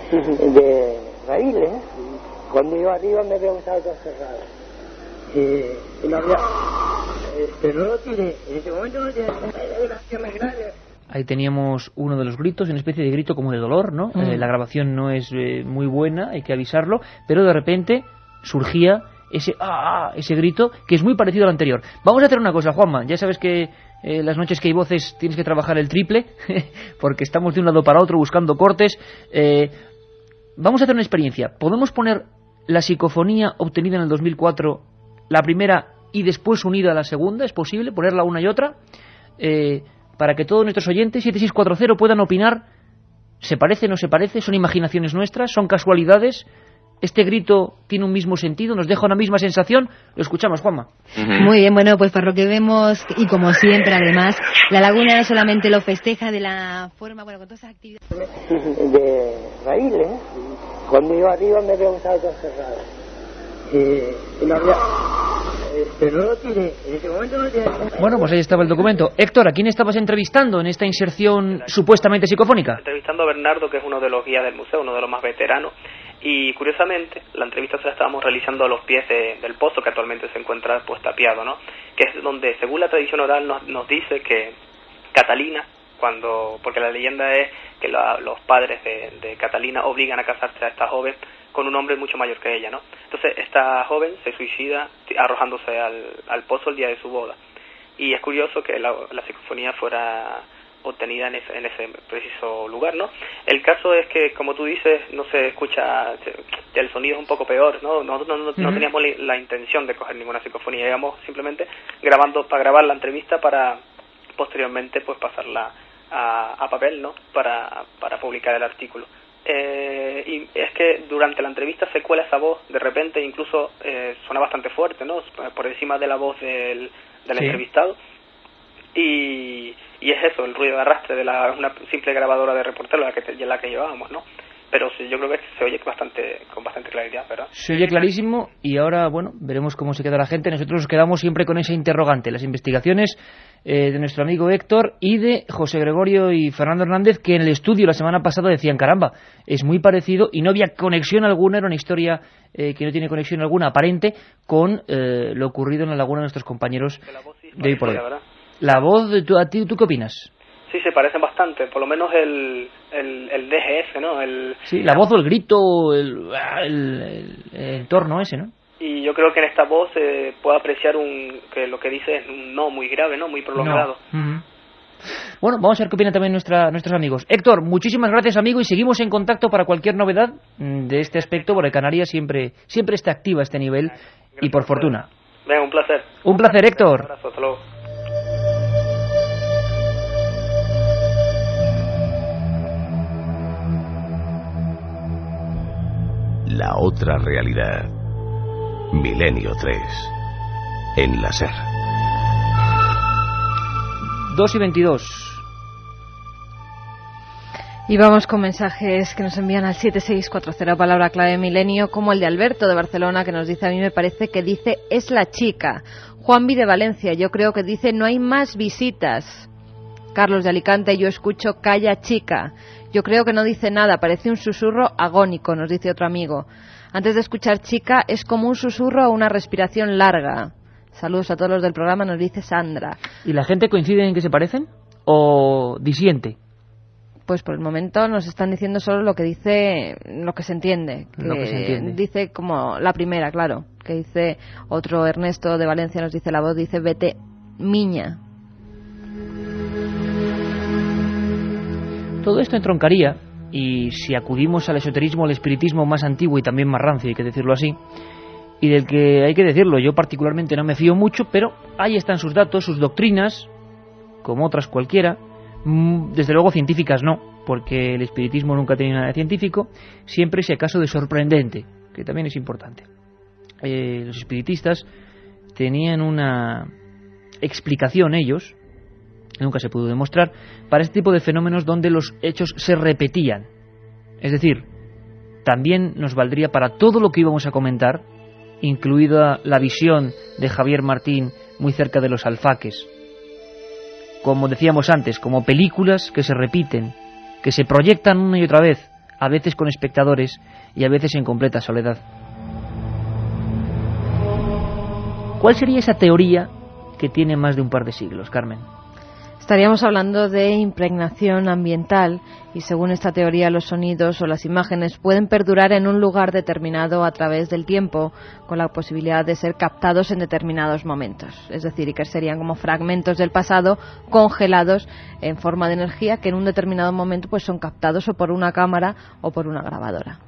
De raíles, cuando yo arriba me veo un auto cerrado. No había, pero no lo tiene, en ese momento no tiene vibraciones grandes. Ahí teníamos uno de los gritos, una especie de grito como de dolor, ¿no? La grabación no es muy buena, hay que avisarlo, pero de repente surgía ese grito que es muy parecido al anterior. Vamos a hacer una cosa, Juanma, ya sabes que las noches que hay voces tienes que trabajar el triple, porque estamos de un lado para otro buscando cortes. Vamos a hacer una experiencia. ¿Podemos poner la psicofonía obtenida en el 2004, la primera y después unida a la segunda? ¿Es posible ponerla una y otra? Para que todos nuestros oyentes 7640 puedan opinar. ¿Se parece, no se parece? ¿Son imaginaciones nuestras? ¿Son casualidades? ¿Este grito tiene un mismo sentido? ¿Nos deja una misma sensación? Lo escuchamos, Juanma. Muy bien, bueno, pues por lo que vemos, y como siempre además, La Laguna no solamente lo festeja de la forma, bueno, con todas esas actividades de raíles. Cuando iba arriba me había gustado todo cerrado. Y no había... pero no lo tiré, en ese momento no lo tiré. Bueno, pues ahí estaba el documento. Héctor, ¿a quién estabas entrevistando en esta inserción supuestamente psicofónica? Entrevistando a Bernardo, que es uno de los guías del museo, uno de los más veteranos. Y curiosamente, la entrevista se la estábamos realizando a los pies del pozo, que actualmente se encuentra pues tapiado, ¿no? Que es donde, según la tradición oral, nos dice que Catalina, porque la leyenda es que los padres de Catalina obligan a casarse a esta joven con un hombre mucho mayor que ella, ¿no? Entonces esta joven se suicida arrojándose al pozo el día de su boda. Y es curioso que la psicofonía fuera obtenida en ese preciso lugar, ¿no? El caso es que, como tú dices, no se escucha, el sonido es un poco peor, ¿no? Nosotros no teníamos la intención de coger ninguna psicofonía, íbamos simplemente para grabar la entrevista para posteriormente pues pasarla a papel, ¿no? Para publicar el artículo. Y es que durante la entrevista se cuela esa voz, de repente incluso suena bastante fuerte, ¿no? Por encima de la voz del entrevistado. Y es eso, el ruido de arrastre de una simple grabadora de reportero, la que llevábamos, ¿no? Pero sí, yo creo que se oye con bastante claridad, ¿verdad? Se oye clarísimo y ahora, bueno, veremos cómo se queda la gente. Nosotros nos quedamos siempre con ese interrogante, las investigaciones de nuestro amigo Héctor y de José Gregorio y Fernando Hernández, que en el estudio la semana pasada decían, caramba, es muy parecido y no había conexión alguna, era una historia que no tiene conexión alguna aparente con lo ocurrido en la Laguna de nuestros compañeros de hoy por hoy. La voz, ¿tú qué opinas? Sí, se parecen bastante, por lo menos el DGF, ¿no? Sí, la voz o el grito, el entorno ese, ¿no? Y yo creo que en esta voz se puede apreciar que lo que dice es un no muy grave, ¿no? Muy prolongado. No. Bueno, vamos a ver qué opinan también nuestros amigos. Héctor, muchísimas gracias, amigo, y seguimos en contacto para cualquier novedad de este aspecto, porque Canarias siempre está activa a este nivel, y por fortuna. Venga, un placer. Un placer, Héctor. Un abrazo, hasta luego. La otra realidad. Milenio 3. En la SER. 2:22. Y vamos con mensajes que nos envían al 7640, palabra clave milenio, como el de Alberto de Barcelona, que nos dice, a mí me parece que dice es la chica. Juanvi de Valencia, yo creo que dice no hay más visitas. Carlos de Alicante, yo escucho calla chica. Yo creo que no dice nada, parece un susurro agónico, nos dice otro amigo. Antes de escuchar chica es como un susurro o una respiración larga. Saludos a todos los del programa, nos dice Sandra. ¿Y la gente coincide en que se parecen o disiente? Pues por el momento nos están diciendo solo lo que dice, lo que se entiende. Lo que se entiende. Dice como la primera, claro, que dice otro Ernesto de Valencia, nos dice la voz, dice vete miña. Todo esto entroncaría, y si acudimos al esoterismo, al espiritismo más antiguo y también más rancio, hay que decirlo así, y del que hay que decirlo, yo particularmente no me fío mucho, pero ahí están sus datos, sus doctrinas, como otras cualquiera, desde luego científicas no, porque el espiritismo nunca ha tenido nada de científico, siempre si acaso de sorprendente, que también es importante. Los espiritistas tenían una explicación ellos, nunca se pudo demostrar, para este tipo de fenómenos donde los hechos se repetían. Es decir, también nos valdría para todo lo que íbamos a comentar, incluida la visión de Javier Martín muy cerca de los alfaques. Como decíamos antes, como películas que se repiten, que se proyectan una y otra vez, a veces con espectadores y a veces en completa soledad. ¿Cuál sería esa teoría que tiene más de un par de siglos, Carmen? Estaríamos hablando de impregnación ambiental y según esta teoría los sonidos o las imágenes pueden perdurar en un lugar determinado a través del tiempo con la posibilidad de ser captados en determinados momentos. Es decir, y que serían como fragmentos del pasado congelados en forma de energía que en un determinado momento pues son captados o por una cámara o por una grabadora.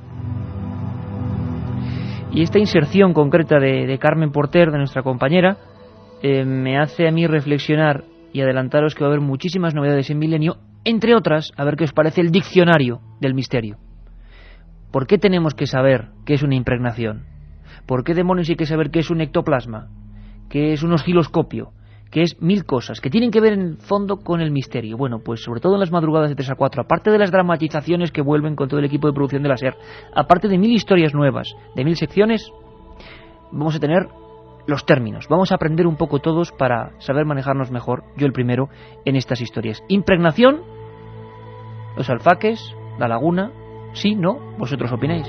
Y esta inserción concreta de Carmen Porter, de nuestra compañera, me hace a mí reflexionar y adelantaros que va a haber muchísimas novedades en Milenio, entre otras, a ver qué os parece el diccionario del misterio. ¿Por qué tenemos que saber qué es una impregnación? ¿Por qué demonios hay que saber qué es un ectoplasma? ¿Qué es un osciloscopio? ¿Qué es mil cosas? Que tienen que ver en el fondo con el misterio. Bueno, pues sobre todo en las madrugadas de 3 a 4, aparte de las dramatizaciones que vuelven con todo el equipo de producción de la SER, aparte de 1000 historias nuevas, de 1000 secciones, vamos a tener los términos. Vamos a aprender un poco todos para saber manejarnos mejor, yo el primero, en estas historias. Impregnación, los alfaques, la laguna, sí, no, vosotros opináis.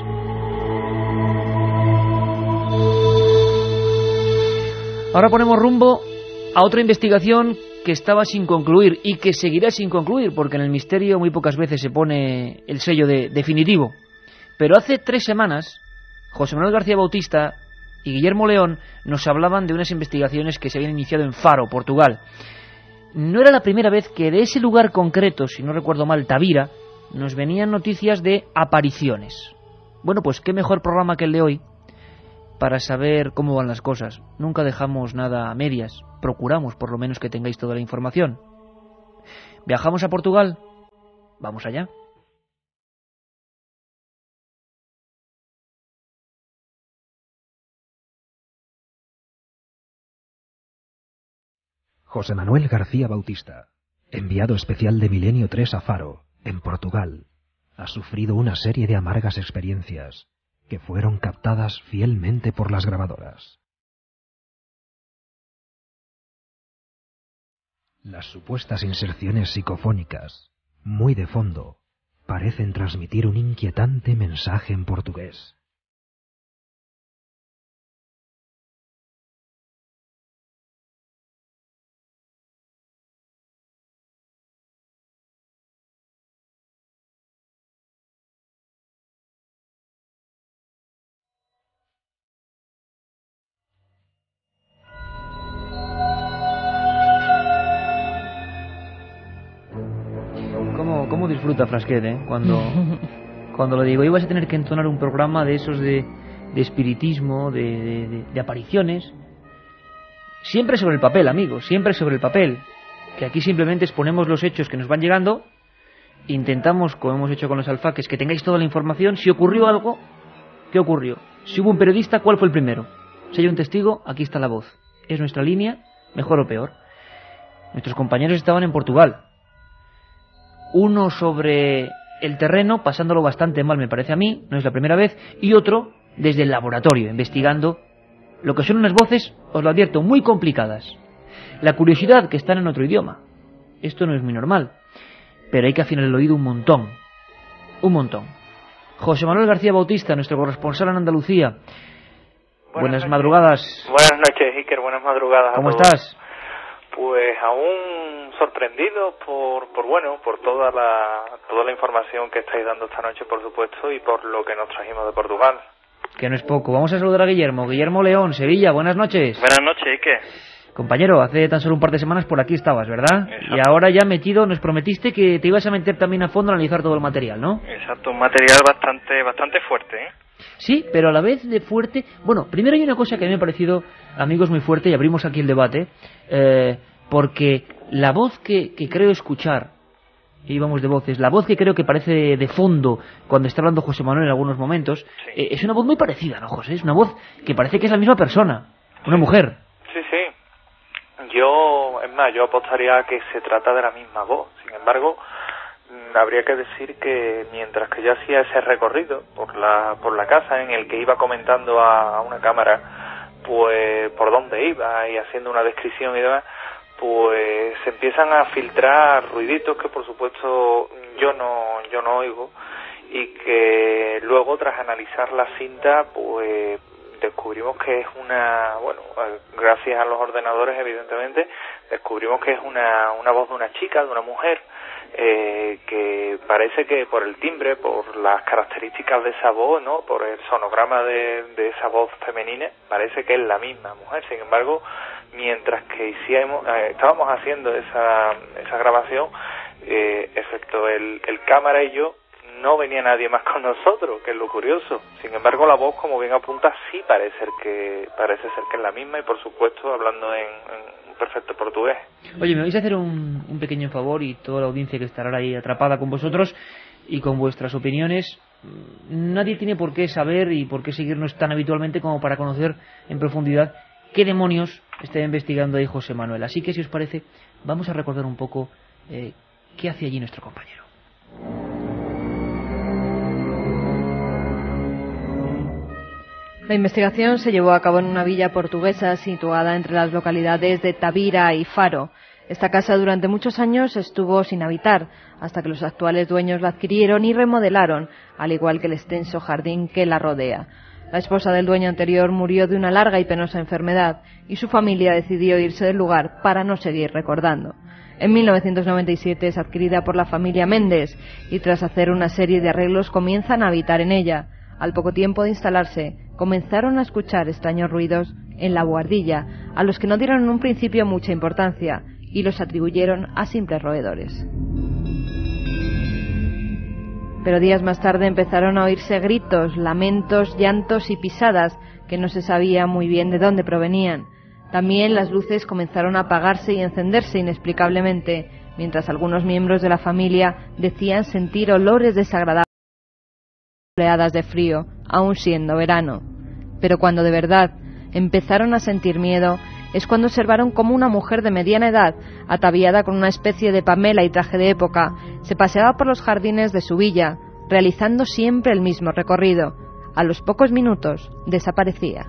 Ahora ponemos rumbo a otra investigación que estaba sin concluir y que seguirá sin concluir, porque en el misterio muy pocas veces se pone el sello de definitivo. Pero hace 3 semanas, José Manuel García Bautista y Guillermo León nos hablaban de unas investigaciones que se habían iniciado en Faro, Portugal. No era la primera vez que de ese lugar concreto, si no recuerdo mal, Tavira, nos venían noticias de apariciones. Bueno, pues qué mejor programa que el de hoy para saber cómo van las cosas. Nunca dejamos nada a medias, procuramos por lo menos que tengáis toda la información. ¿Viajamos a Portugal? Vamos allá. José Manuel García Bautista, enviado especial de Milenio 3 a Faro, en Portugal, ha sufrido una serie de amargas experiencias que fueron captadas fielmente por las grabadoras. Las supuestas inserciones psicofónicas, muy de fondo, parecen transmitir un inquietante mensaje en portugués. ¿Cómo disfruta Frasquet, cuando lo digo? Ibas a tener que entonar un programa de esos de espiritismo, de apariciones. Siempre sobre el papel, amigos, siempre sobre el papel. Que aquí simplemente exponemos los hechos que nos van llegando. Intentamos, como hemos hecho con los alfaques, que tengáis toda la información. Si ocurrió algo, ¿qué ocurrió? Si hubo un periodista, ¿cuál fue el primero? Si hay un testigo, aquí está la voz. Es nuestra línea, mejor o peor. Nuestros compañeros estaban en Portugal. Uno sobre el terreno, pasándolo bastante mal, me parece a mí, no es la primera vez, y otro desde el laboratorio, investigando lo que son unas voces, os lo advierto, muy complicadas. La curiosidad que están en otro idioma. Esto no es muy normal, pero hay que afinar el oído un montón. Un montón. José Manuel García Bautista, nuestro corresponsal en Andalucía. Buenas madrugadas. Buenas noches, Iker, buenas madrugadas. ¿Cómo estás? Pues aún sorprendido por toda la información que estáis dando esta noche, por supuesto, y por lo que nos trajimos de Portugal. Que no es poco. Vamos a saludar a Guillermo León, Sevilla. Buenas noches. Buenas noches, Iker. Compañero, hace tan solo un par de semanas por aquí estabas, ¿verdad? Exacto. Y ahora ya metido, nos prometiste que te ibas a meter también a fondo a analizar todo el material, ¿no? Exacto, un material bastante fuerte, ¿eh? Sí, pero a la vez de fuerte. Bueno, primero hay una cosa que a mí me ha parecido, amigos, muy fuerte, y abrimos aquí el debate, porque la voz que creo escuchar, y vamos de voces, la voz que creo que parece de fondo cuando está hablando José Manuel en algunos momentos, sí. Es una voz muy parecida, ¿no, José? Es una voz que parece que es la misma persona, una mujer. Sí. Yo apostaría a que se trata de la misma voz. Sin embargo, habría que decir que mientras que yo hacía ese recorrido por la casa en el que iba comentando a una cámara pues por dónde iba y haciendo una descripción y demás, pues se empiezan a filtrar ruiditos que por supuesto yo no oigo, y que luego tras analizar la cinta pues descubrimos que es gracias a los ordenadores evidentemente, descubrimos que es una voz de una chica, de una mujer, que parece que por el timbre, por las características de esa voz, ¿no?, por el sonograma de esa voz femenina, parece que es la misma mujer. Sin embargo, mientras que estábamos haciendo esa grabación, excepto el cámara y yo, no venía nadie más con nosotros, que es lo curioso. Sin embargo, la voz, como bien apunta, sí parece ser que es la misma, y por supuesto hablando en perfecto portugués. Oye, me vais a hacer un pequeño favor, y toda la audiencia que estará ahí atrapada con vosotros y con vuestras opiniones, nadie tiene por qué saber y por qué seguirnos tan habitualmente como para conocer en profundidad qué demonios está investigando ahí José Manuel. Así que, si os parece, vamos a recordar un poco qué hace allí nuestro compañero. La investigación se llevó a cabo en una villa portuguesa situada entre las localidades de Tavira y Faro. Esta casa durante muchos años estuvo sin habitar, hasta que los actuales dueños la adquirieron y remodelaron, al igual que el extenso jardín que la rodea. La esposa del dueño anterior murió de una larga y penosa enfermedad, y su familia decidió irse del lugar para no seguir recordando. En 1997 es adquirida por la familia Méndez, y tras hacer una serie de arreglos comienzan a habitar en ella. Al poco tiempo de instalarse, comenzaron a escuchar extraños ruidos en la buhardilla, a los que no dieron en un principio mucha importancia, y los atribuyeron a simples roedores. Pero días más tarde empezaron a oírse gritos, lamentos, llantos y pisadas que no se sabía muy bien de dónde provenían. También las luces comenzaron a apagarse y encenderse inexplicablemente, mientras algunos miembros de la familia decían sentir olores desagradables, oleadas de frío, aun siendo verano. Pero cuando de verdad empezaron a sentir miedo, es cuando observaron cómo una mujer de mediana edad, ataviada con una especie de pamela y traje de época, se paseaba por los jardines de su villa, realizando siempre el mismo recorrido. A los pocos minutos desaparecía.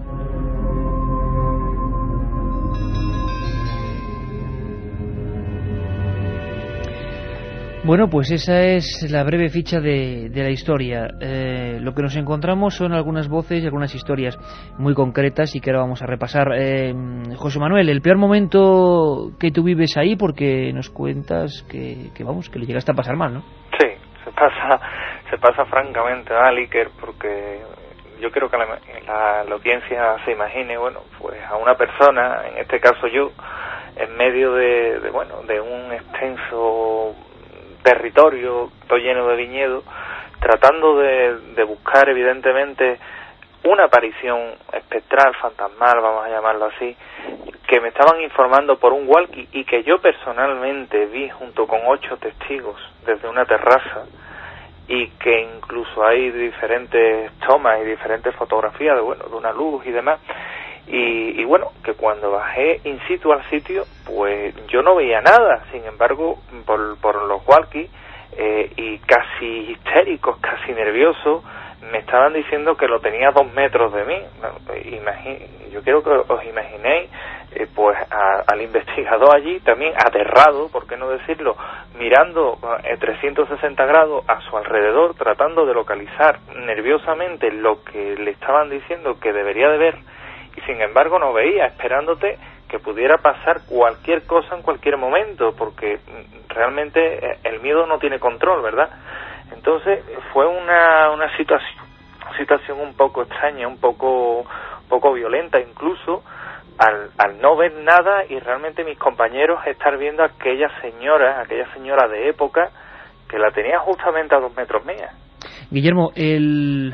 Bueno, pues esa es la breve ficha de la historia. Lo que nos encontramos son algunas voces y algunas historias muy concretas y que ahora vamos a repasar. José Manuel, el peor momento que tú vives ahí, porque nos cuentas que le llegaste a pasar mal, ¿no? Sí, se pasa francamente mal, Iker, porque yo quiero que la audiencia se imagine, bueno, pues a una persona, en este caso yo, en medio de un extenso territorio, todo lleno de viñedos, tratando de buscar evidentemente una aparición espectral, fantasmal, vamos a llamarlo así, que me estaban informando por un walkie y que yo personalmente vi junto con 8 testigos desde una terraza, y que incluso hay diferentes tomas y diferentes fotografías de una luz y demás. Y bueno, que cuando bajé in situ al sitio, pues yo no veía nada. Sin embargo, por los walkies, y casi histéricos, casi nerviosos, me estaban diciendo que lo tenía a 2 metros de mí. Yo quiero que os imaginéis pues al investigador allí también aterrado, por qué no decirlo, mirando 360 grados a su alrededor, tratando de localizar nerviosamente lo que le estaban diciendo que debería de ver, y sin embargo no veía, esperándote que pudiera pasar cualquier cosa en cualquier momento, porque realmente el miedo no tiene control, ¿verdad? Entonces fue una situación un poco extraña, un poco violenta incluso, al no ver nada, y realmente mis compañeros estar viendo a aquella señora de época, que la tenía justamente a 2 metros mía. Guillermo, el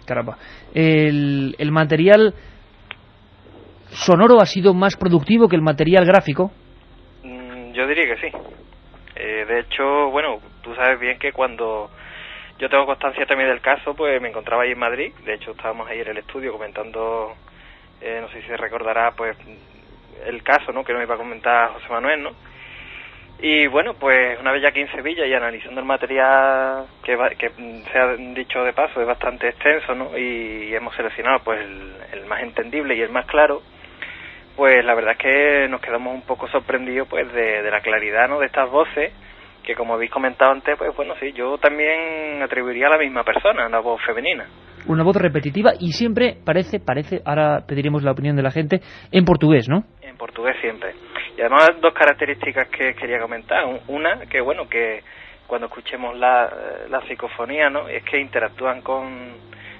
material sonoro ha sido más productivo que el material gráfico. Yo diría que sí. De hecho, bueno, tú sabes bien que cuando yo tengo constancia también del caso, pues me encontraba ahí en Madrid. De hecho, estábamos ahí en el estudio comentando, no sé si se recordará, pues el caso, ¿no?, que nos iba a comentar José Manuel, ¿no? Y bueno, pues una vez ya aquí en Sevilla y analizando el material, que se ha dicho de paso, es bastante extenso, ¿no?, y hemos seleccionado pues el más entendible y el más claro, pues la verdad es que nos quedamos un poco sorprendidos pues de la claridad, ¿no?, de estas voces, que como habéis comentado antes, pues bueno, sí, yo también atribuiría a la misma persona, una voz femenina. Una voz repetitiva y siempre parece, ahora pediremos la opinión de la gente, en portugués, ¿no? En portugués siempre. Y además 2 características que quería comentar. Una, que bueno, que cuando escuchemos la psicofonía, ¿no?, es que interactúan con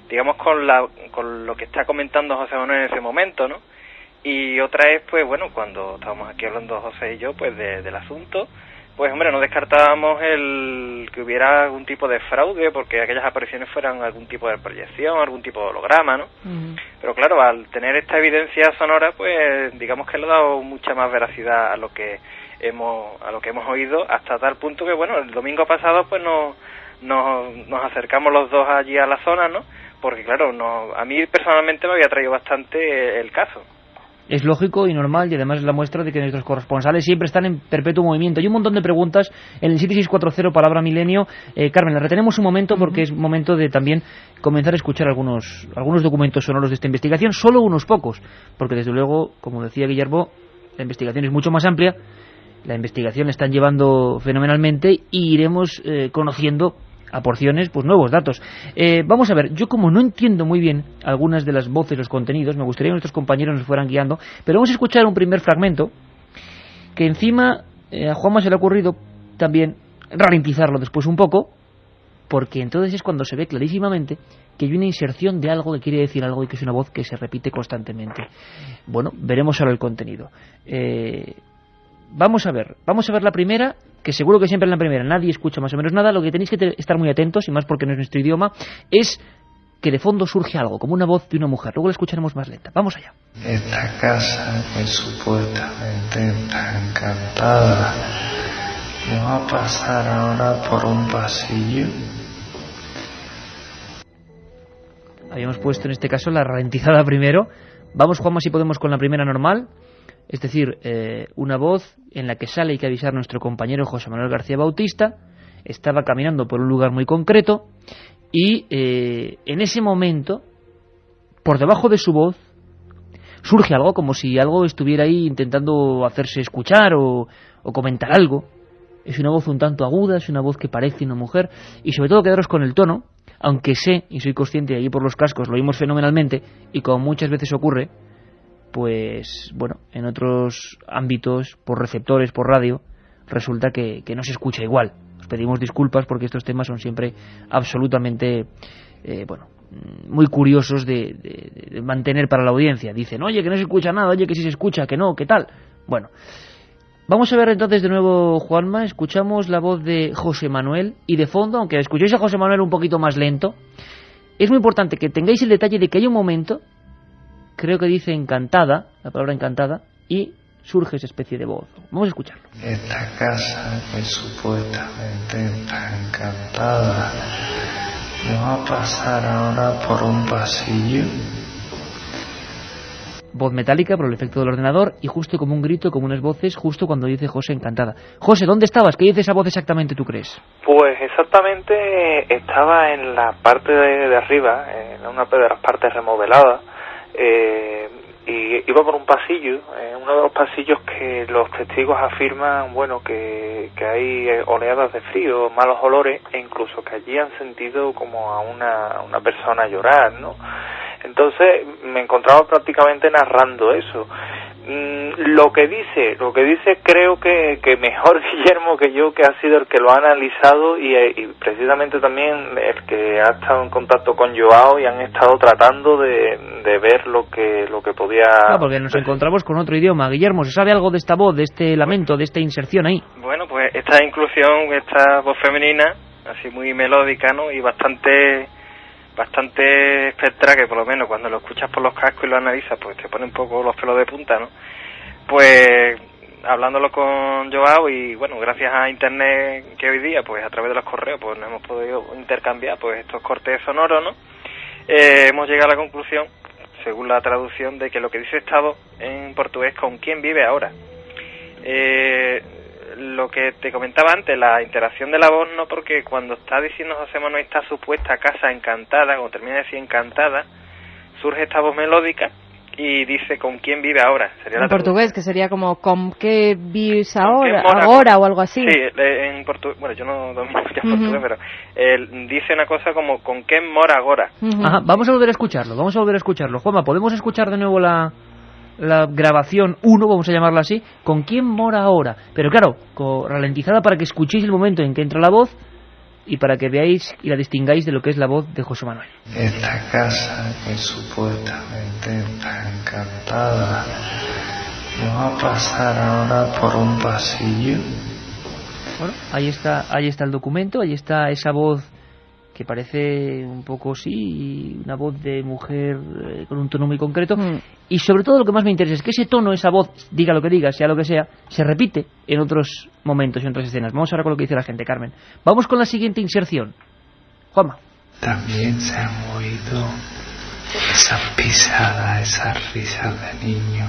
lo que está comentando José Manuel en ese momento, ¿no? Y otra es, pues bueno, cuando estábamos aquí hablando José y yo, pues del asunto, pues hombre, no descartábamos el que hubiera algún tipo de fraude, porque aquellas apariciones fueran algún tipo de proyección, algún tipo de holograma, ¿no? Pero claro, al tener esta evidencia sonora, pues digamos que le ha dado mucha más veracidad a lo que hemos oído, hasta tal punto que bueno, el domingo pasado pues nos nos acercamos los dos allí a la zona, ¿no? Porque claro, a mí personalmente me había traído bastante el caso. Es lógico y normal, y además es la muestra de que nuestros corresponsales siempre están en perpetuo movimiento. Hay un montón de preguntas en el 7640 palabra milenio. Carmen, la retenemos un momento porque es momento de también comenzar a escuchar algunos documentos sonoros de esta investigación, solo unos pocos, porque desde luego, como decía Guillermo, la investigación es mucho más amplia, la investigación la están llevando fenomenalmente y iremos conociendo a porciones, pues nuevos datos. Vamos a ver, yo como no entiendo muy bien algunas de las voces, los contenidos, me gustaría que nuestros compañeros nos fueran guiando, pero vamos a escuchar un primer fragmento que encima a Juanma se le ha ocurrido también ralentizarlo después un poco, porque entonces es cuando se ve clarísimamente que hay una inserción de algo que quiere decir algo y que es una voz que se repite constantemente. Bueno, veremos ahora el contenido. Vamos a ver la primera, que seguro que siempre en la primera nadie escucha más o menos nada. Lo que tenéis que estar muy atentos, y más porque no es nuestro idioma, es que de fondo surge algo, como una voz de una mujer. Luego la escucharemos más lenta. Vamos allá. Esta casa que supuestamente está encantada, ¿no va a pasar ahora por un pasillo? Habíamos puesto en este caso la ralentizada primero. Vamos, Juanma, si podemos con la primera normal. Es decir, una voz en la que sale, hay que avisar, nuestro compañero José Manuel García Bautista estaba caminando por un lugar muy concreto y en ese momento, por debajo de su voz, surge algo, como si algo estuviera ahí intentando hacerse escuchar o comentar algo. Es una voz un tanto aguda, es una voz que parece una mujer, y sobre todo quedaros con el tono, aunque sé, y soy consciente, ahí por los cascos lo oímos fenomenalmente, y como muchas veces ocurre, pues bueno, en otros ámbitos, por receptores, por radio, resulta que no se escucha igual. Os pedimos disculpas porque estos temas son siempre absolutamente, muy curiosos de mantener para la audiencia. Dicen, oye, que no se escucha nada, oye, que sí se escucha, que no, ¿qué tal? Bueno, vamos a ver entonces de nuevo, Juanma, escuchamos la voz de José Manuel, y de fondo, aunque escuchéis a José Manuel un poquito más lento, es muy importante que tengáis el detalle de que hay un momento, creo que dice encantada, la palabra encantada, y surge esa especie de voz. Vamos a escucharlo. Esta casa que supuestamente está encantada, ¿no va a pasar ahora por un pasillo? Voz metálica por el efecto del ordenador, y justo como un grito, como unas voces, justo cuando dice José encantada. José, ¿dónde estabas? ¿Qué dice esa voz exactamente, tú crees? Pues exactamente estaba en la parte de arriba, en una de las partes remodeladas, y iba por un pasillo, uno de los pasillos que los testigos afirman, bueno, que hay oleadas de frío, malos olores, e incluso que allí han sentido como a una persona llorar, ¿no? Entonces me encontraba prácticamente narrando eso. Lo que dice creo que mejor Guillermo que yo, que ha sido el que lo ha analizado y precisamente también el que ha estado en contacto con Joao y han estado tratando de ver lo que podía... Claro, porque nos encontramos con otro idioma. Guillermo, ¿se sabe algo de esta voz, de este lamento, de esta inserción ahí? Bueno, pues esta inclusión, esta voz femenina, así muy melódica, ¿no? Y bastante espectral, que por lo menos cuando lo escuchas por los cascos y lo analizas, pues te pone un poco los pelos de punta, ¿no? Pues hablándolo con Joao, y bueno, gracias a internet, que hoy día pues a través de los correos pues nos hemos podido intercambiar pues estos cortes sonoros, ¿no? Hemos llegado a la conclusión, según la traducción, de que lo que dice esta voz en portugués, ¿con quién vive ahora? Lo que te comentaba antes, la interacción de la voz, no, porque cuando está diciendo José Manuel esta supuesta casa encantada, cuando termina de decir encantada, surge esta voz melódica y dice ¿con quién vive ahora? Sería en la portugués, que sería como ¿con qué vives ahora o algo así? Sí, en portugués, bueno, yo no domino ya portugués, pero dice una cosa como ¿con qué mora agora? Ajá, vamos a volver a escucharlo. Juanma, ¿podemos escuchar de nuevo la grabación 1, vamos a llamarla así, ¿con quién mora ahora? Pero claro, ralentizada para que escuchéis el momento en que entra la voz y para que veáis y la distingáis de lo que es la voz de José Manuel. Esta casa que supuestamente está encantada, ¿no va a pasar ahora por un pasillo? Bueno, ahí está el documento, ahí está esa voz que parece un poco, sí, una voz de mujer con un tono muy concreto. Y sobre todo lo que más me interesa es que ese tono, esa voz, diga lo que diga, sea lo que sea, se repite en otros momentos y en otras escenas. Vamos ahora con lo que dice la gente, Carmen. Vamos con la siguiente inserción. Juanma. También se han oído esas pisadas, esas risas de niño.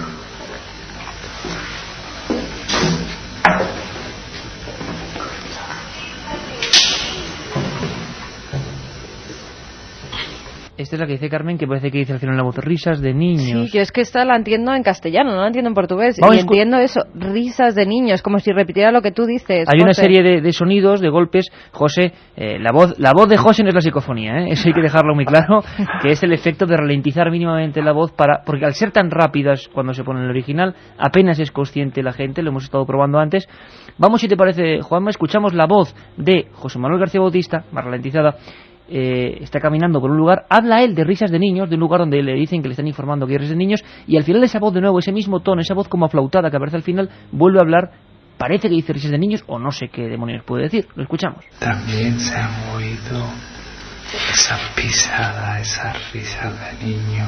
Esta es la que dice Carmen, que parece que dice al final la voz, risas de niños. Sí, yo es que esta la entiendo en castellano, no la entiendo en portugués. Vamos, y entiendo eso, risas de niños, como si repitiera lo que tú dices. Hay José. una serie de sonidos, de golpes. José, la voz de José no es la psicofonía, eso hay que dejarlo muy claro, que es el efecto de ralentizar mínimamente la voz, porque al ser tan rápidas cuando se pone en el original, apenas es consciente la gente, lo hemos estado probando antes. Vamos, si te parece, Juanma, escuchamos la voz de José Manuel García Bautista, más ralentizada. Está caminando por un lugar, habla él de risas de niños, de un lugar donde le dicen que le están informando que hay risas de niños, y al final esa voz de nuevo, ese mismo tono, esa voz como aflautada que aparece al final, vuelve a hablar, parece que dice risas de niños, o no sé qué demonios puede decir. Lo escuchamos. También se han oído esas pisadas, esas risas de niño.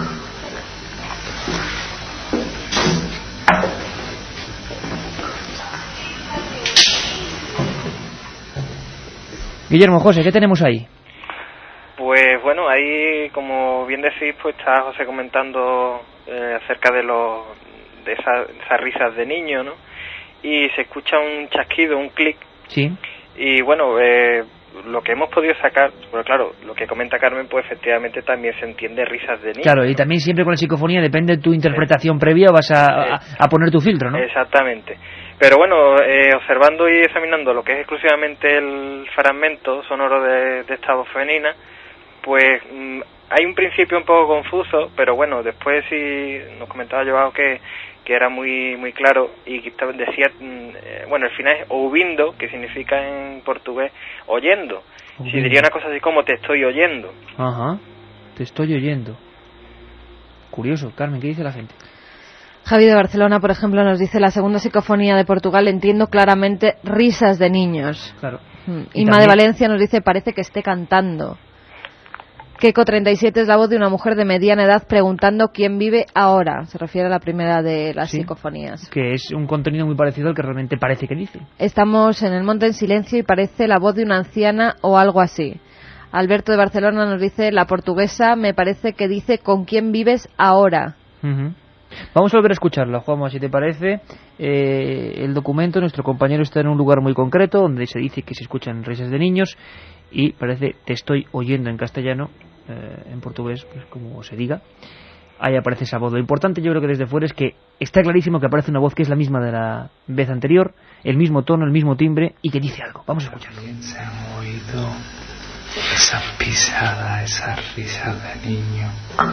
Guillermo, José, ¿qué tenemos ahí? Pues bueno, ahí, como bien decís, pues está José comentando acerca de esas risas de niño, ¿no? Y se escucha un chasquido, un clic. Sí. Y bueno, lo que hemos podido sacar, bueno, claro, lo que comenta Carmen, pues efectivamente también se entiende risas de niño. Claro, y también siempre con la psicofonía depende de tu interpretación previa, vas a poner tu filtro, ¿no? Exactamente. Pero bueno, observando y examinando lo que es exclusivamente el fragmento sonoro de esta voz femenina, pues hay un principio un poco confuso, pero bueno, después sí nos comentaba Joao que era muy muy claro y que decía, bueno, el final es ouvindo, que significa en portugués oyendo. Si diría una cosa así como te estoy oyendo. Ajá, te estoy oyendo. Curioso. Carmen, ¿qué dice la gente? Javi de Barcelona, por ejemplo, nos dice: la segunda psicofonía de Portugal entiendo claramente risas de niños. Claro. Inma de Valencia nos dice: parece que esté cantando. Keiko 37 es la voz de una mujer de mediana edad preguntando quién vive ahora. Se refiere a la primera de las psicofonías. Que es un contenido muy parecido al que realmente parece que dice. Estamos en el monte en silencio y parece la voz de una anciana o algo así. Alberto de Barcelona nos dice: la portuguesa me parece que dice con quién vives ahora. Vamos a volver a escucharla, Juanma, si te parece. El documento, nuestro compañero está en un lugar muy concreto donde se dice que se escuchan risas de niños y parece te estoy oyendo en castellano, en portugués, pues como se diga. Ahí aparece esa voz. Lo importante, yo creo que desde fuera, es que está clarísimo que aparece una voz que es la misma de la vez anterior, el mismo tono, el mismo timbre y que dice algo. Vamos a escucharlo. También se han oído esas pisadas, esas risas de niño.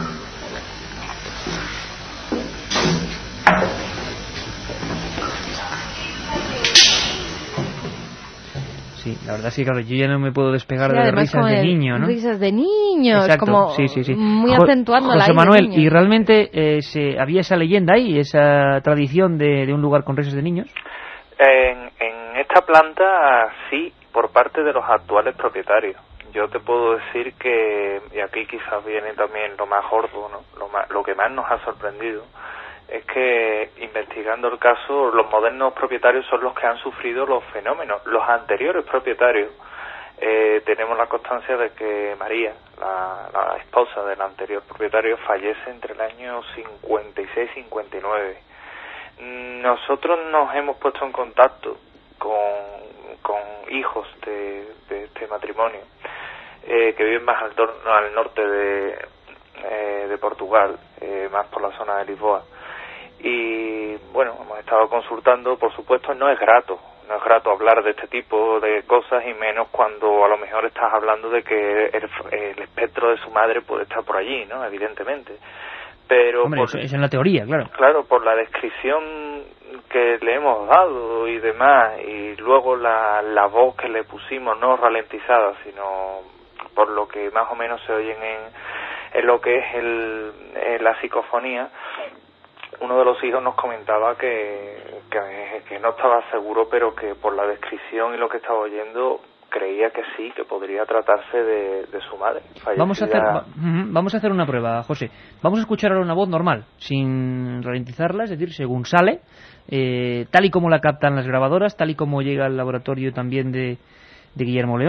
Sí, la verdad es que claro, yo ya no me puedo despegar de las risas de niño, ¿no? Risas de niños, exacto, como sí. muy acentuando la José Manuel, ¿y realmente había esa leyenda ahí, esa tradición de un lugar con risas de niños? En esta planta sí, por parte de los actuales propietarios. Yo te puedo decir que, y aquí quizás viene también lo más gordo, ¿no? Lo que más nos ha sorprendido, es que investigando el caso, los modernos propietarios son los que han sufrido los fenómenos. Los anteriores propietarios, tenemos la constancia de que María, la esposa del anterior propietario, fallece entre el año 56 y 59. Nosotros nos hemos puesto en contacto con hijos de este matrimonio, que viven más al norte de Portugal, más por la zona de Lisboa. Y bueno, hemos estado consultando. Por supuesto no es grato hablar de este tipo de cosas, y menos cuando a lo mejor estás hablando de que el espectro de su madre puede estar por allí, ¿no? Evidentemente. Pero hombre, eso es en la teoría, claro. Claro, por la descripción que le hemos dado y demás, y luego la voz que le pusimos, no ralentizada, sino por lo que más o menos se oyen en lo que es la psicofonía. Uno de los hijos nos comentaba que no estaba seguro, pero que por la descripción y lo que estaba oyendo creía que sí, que podría tratarse de su madre fallecida. Vamos a hacer una prueba, José. Vamos a escuchar ahora una voz normal, sin ralentizarla, es decir, según sale, tal y como la captan las grabadoras, tal y como llega al laboratorio también de Guillermo León.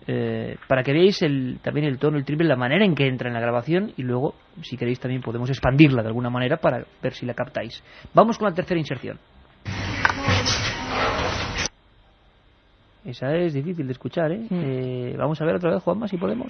para que veáis también el tono, el timbre, la manera en que entra en la grabación, y luego, si queréis, también podemos expandirla de alguna manera para ver si la captáis. Vamos con la tercera inserción. Esa es difícil de escuchar, ¿eh? Vamos a ver otra vez, Juanma, si podemos.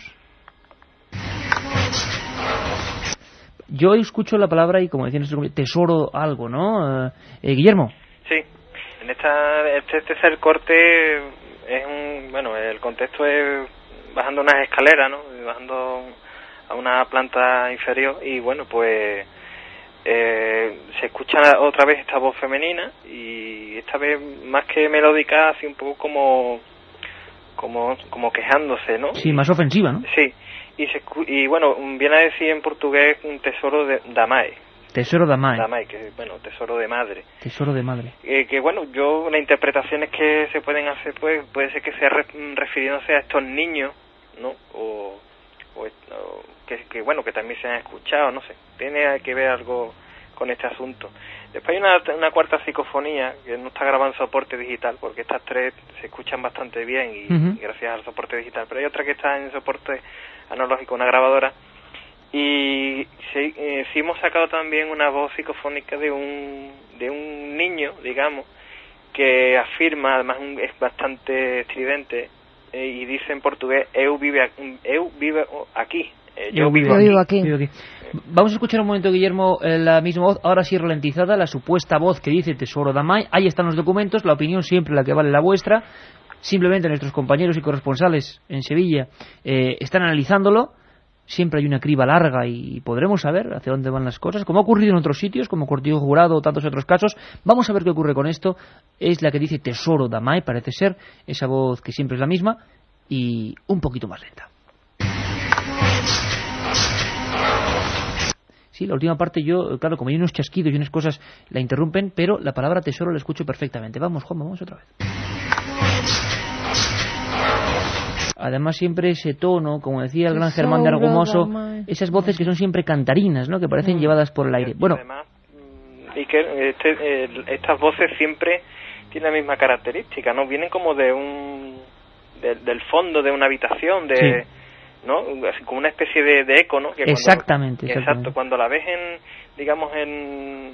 Yo escucho la palabra y, como decía nuestro tesoro algo, ¿no? Guillermo. Sí, en este tercer corte el contexto es bajando unas escaleras, ¿no? Bajando a una planta inferior y bueno, pues se escucha otra vez esta voz femenina y esta vez más que melódica, así un poco como quejándose, ¿no? Sí, más ofensiva, ¿no? Sí. Y bueno, viene a decir en portugués un tesoro de Damai. Tesoro Damai. Damai, que bueno, tesoro de madre. Tesoro de madre. Que bueno, las interpretaciones que se pueden hacer, pues puede ser que sea refiriéndose a estos niños, ¿no? O que bueno, que también se han escuchado, no sé. Tiene que ver algo con este asunto. Después hay una cuarta psicofonía que no está grabada en soporte digital, porque estas tres se escuchan bastante bien y gracias al soporte digital. Pero hay otra que está en soporte analógico, una grabadora. Y sí hemos sacado también una voz psicofónica de un niño, digamos, que afirma, además es bastante estridente, y dice en portugués: eu vivo aquí. Yo vivo aquí. Vamos a escuchar un momento, Guillermo, la misma voz, ahora sí ralentizada, la supuesta voz que dice Tesoro Damai. Ahí están los documentos, la opinión siempre la que vale la vuestra. Simplemente nuestros compañeros y corresponsales en Sevilla están analizándolo. Siempre hay una criba larga y podremos saber hacia dónde van las cosas, como ha ocurrido en otros sitios, como Cortijo Jurado o tantos otros casos. Vamos a ver qué ocurre con esto. Es la que dice Tesoro Damai, parece ser, esa voz que siempre es la misma y un poquito más lenta. Sí, la última parte yo, claro, como hay unos chasquidos y unas cosas la interrumpen, pero la palabra tesoro la escucho perfectamente. Vamos, Juan, vamos otra vez. Además siempre ese tono, como decía el gran Germán de Argumoso, esas voces que son siempre cantarinas, ¿no? Que parecen llevadas por el aire. Bueno, además, y que estas voces siempre tienen la misma característica, ¿no? Vienen como del fondo de una habitación, sí, ¿no? Así como una especie de eco, ¿no? Que exactamente. Exacto, cuando la ves en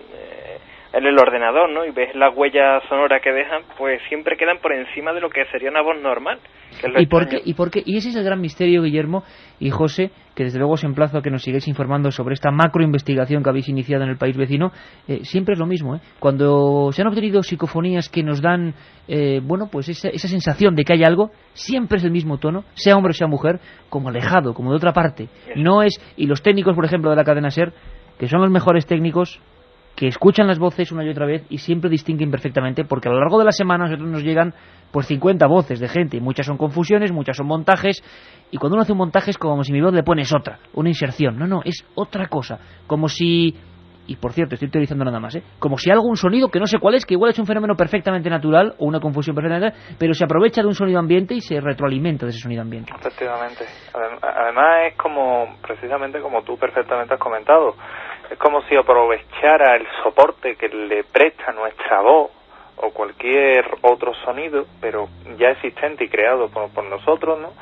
el ordenador, ¿no? Y ves las huellas sonoras que dejan, pues siempre quedan por encima de lo que sería una voz normal. Que es ¿Y por qué? Y ese es el gran misterio, Guillermo y José, que desde luego os emplazo a que nos sigáis informando sobre esta macroinvestigación que habéis iniciado en el país vecino. Siempre es lo mismo, ¿eh? Cuando se han obtenido psicofonías que nos dan, pues esa sensación de que hay algo, siempre es el mismo tono, sea hombre o sea mujer, como alejado, como de otra parte. No es, y los técnicos, por ejemplo, de la cadena SER, que son los mejores técnicos, que escuchan las voces una y otra vez y siempre distinguen perfectamente, porque a lo largo de la semana a nosotros nos llegan pues 50 voces de gente, y muchas son confusiones, muchas son montajes, y cuando uno hace un montaje es como si mi voz le pones otra, una inserción, no, es otra cosa, como si, y por cierto, estoy teorizando nada más, como si algo, un sonido que no sé cuál es, que igual es un fenómeno perfectamente natural o una confusión perfectamente natural, pero se aprovecha de un sonido ambiente y se retroalimenta de ese sonido ambiente. Efectivamente. Además es como, precisamente como tú perfectamente has comentado, es como si aprovechara el soporte que le presta nuestra voz o cualquier otro sonido, pero ya existente y creado por nosotros, ¿no?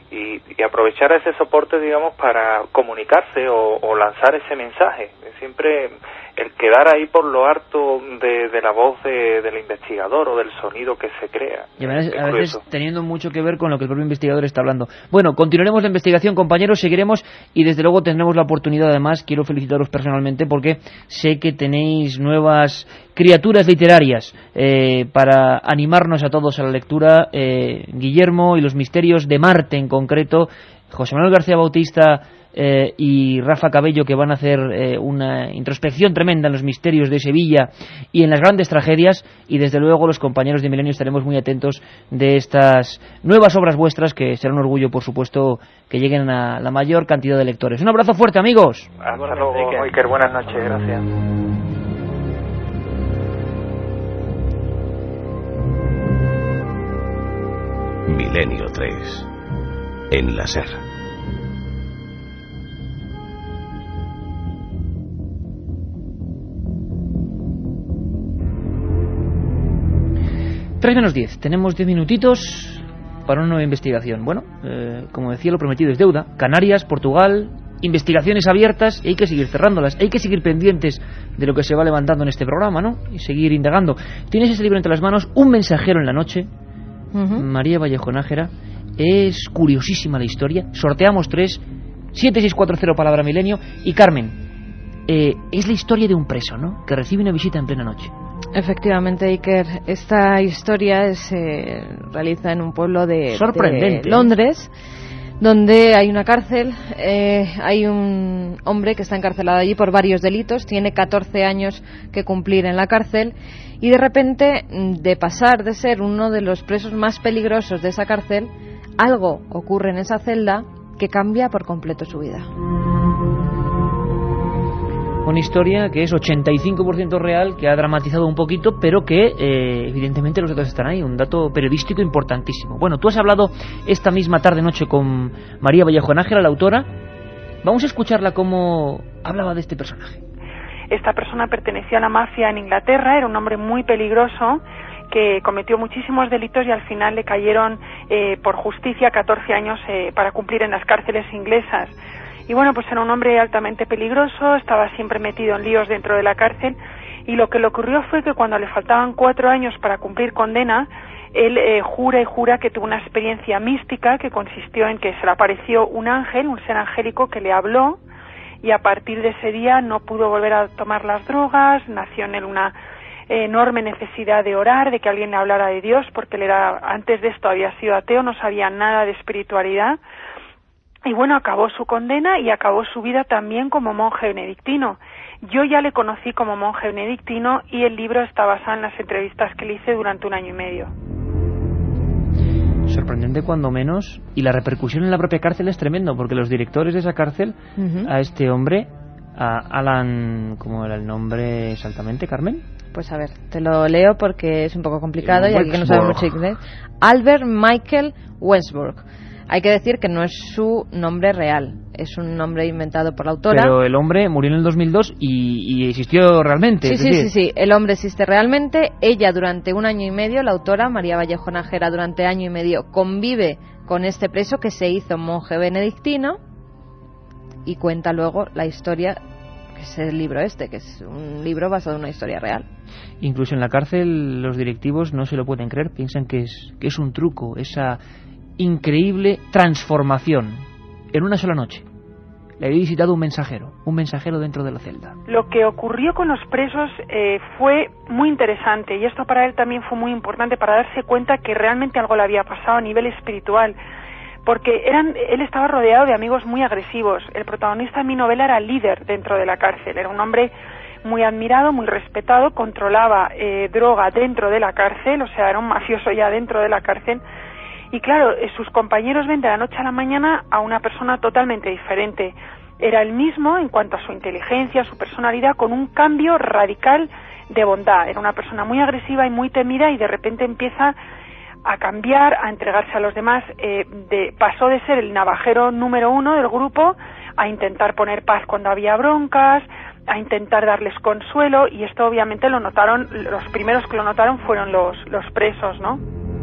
Y aprovechar ese soporte, digamos, para comunicarse o lanzar ese mensaje. Siempre el quedar ahí por lo harto de la voz del investigador o del sonido que se crea. Y a veces teniendo mucho que ver con lo que el propio investigador está hablando. Bueno, continuaremos la investigación, compañeros, seguiremos y desde luego tendremos la oportunidad. Además, quiero felicitaros personalmente porque sé que tenéis nuevas criaturas literarias para animarnos a todos a la lectura. Guillermo y los misterios de Marte en concreto, José Manuel García Bautista y Rafa Cabello, que van a hacer una introspección tremenda en los misterios de Sevilla y en las grandes tragedias, y desde luego los compañeros de Milenio estaremos muy atentos de estas nuevas obras vuestras, que será un orgullo, por supuesto, que lleguen a la mayor cantidad de lectores. Un abrazo fuerte, amigos. Hasta luego, Iker, buenas noches, gracias. Milenio 3 en la SER. Tres menos 10. Tenemos 10 minutitos para una nueva investigación. Bueno, como decía, lo prometido es deuda. Canarias, Portugal, investigaciones abiertas, y hay que seguir cerrándolas, hay que seguir pendientes de lo que se va levantando en este programa, ¿no? Y seguir indagando. Tienes ese libro entre las manos, Un mensajero en la noche, María Vallejo Nájera. Es curiosísima la historia. Sorteamos 3, 7640 palabra milenio. Y Carmen, es la historia de un preso, ¿no?, que recibe una visita en plena noche. Efectivamente, Iker, esta historia se realiza en un pueblo de Londres, donde hay una cárcel. Hay un hombre que está encarcelado allí por varios delitos, tiene 14 años que cumplir en la cárcel, y de repente, de pasar de ser uno de los presos más peligrosos de esa cárcel, algo ocurre en esa celda que cambia por completo su vida. Una historia que es 85% real, que ha dramatizado un poquito, pero que evidentemente los datos están ahí, un dato periodístico importantísimo. Bueno, tú has hablado esta misma tarde-noche con María Vallejo Nájera, la autora. Vamos a escucharla cómo hablaba de este personaje. Esta persona pertenecía a la mafia en Inglaterra, era un hombre muy peligroso que cometió muchísimos delitos y al final le cayeron por justicia 14 años para cumplir en las cárceles inglesas. Y bueno, pues era un hombre altamente peligroso, estaba siempre metido en líos dentro de la cárcel, y lo que le ocurrió fue que cuando le faltaban 4 años para cumplir condena, él jura que tuvo una experiencia mística que consistió en que se le apareció un ángel, un ser angélico que le habló, y a partir de ese día no pudo volver a tomar las drogas, nació en él una enorme necesidad de orar, de que alguien le hablara de Dios, porque él antes de esto había sido ateo, no sabía nada de espiritualidad. Y bueno, acabó su condena y acabó su vida también como monje benedictino. Yo ya le conocí como monje benedictino y el libro está basado en las entrevistas que le hice durante 1 año y medio. Sorprendente cuando menos, y la repercusión en la propia cárcel es tremendo, porque los directores de esa cárcel, a este hombre, a Alan, ¿cómo era el nombre exactamente, Carmen? Pues a ver, te lo leo porque es un poco complicado y aquí que no sabe mucho inglés. Albert Michael Westbrook. Hay que decir que no es su nombre real, es un nombre inventado por la autora. Pero el hombre murió en el 2002 y existió realmente. Sí, el hombre existe realmente. Ella durante 1 año y medio, la autora, María Vallejo Nájera, durante 1 año y medio convive con este preso que se hizo monje benedictino y cuenta luego la historia, que es el libro que es un libro basado en una historia real. Incluso en la cárcel los directivos no se lo pueden creer, piensan que es un truco, esa increíble transformación en una sola noche. Le había visitado un mensajero dentro de la celda. Lo que ocurrió con los presos fue muy interesante, y esto para él también fue muy importante para darse cuenta que realmente algo le había pasado a nivel espiritual, porque él estaba rodeado de amigos muy agresivos. El protagonista de mi novela era líder dentro de la cárcel, era un hombre muy admirado, muy respetado, controlaba droga dentro de la cárcel, o sea, era un mafioso ya dentro de la cárcel. Y claro, sus compañeros ven de la noche a la mañana a una persona totalmente diferente. Era el mismo en cuanto a su inteligencia, su personalidad, con un cambio radical de bondad. Era una persona muy agresiva y muy temida, y de repente empieza a cambiar, a entregarse a los demás. Pasó de ser el navajero número 1 del grupo a intentar poner paz cuando había broncas, a intentar darles consuelo, y esto obviamente lo notaron, los primeros que lo notaron fueron los presos, ¿no?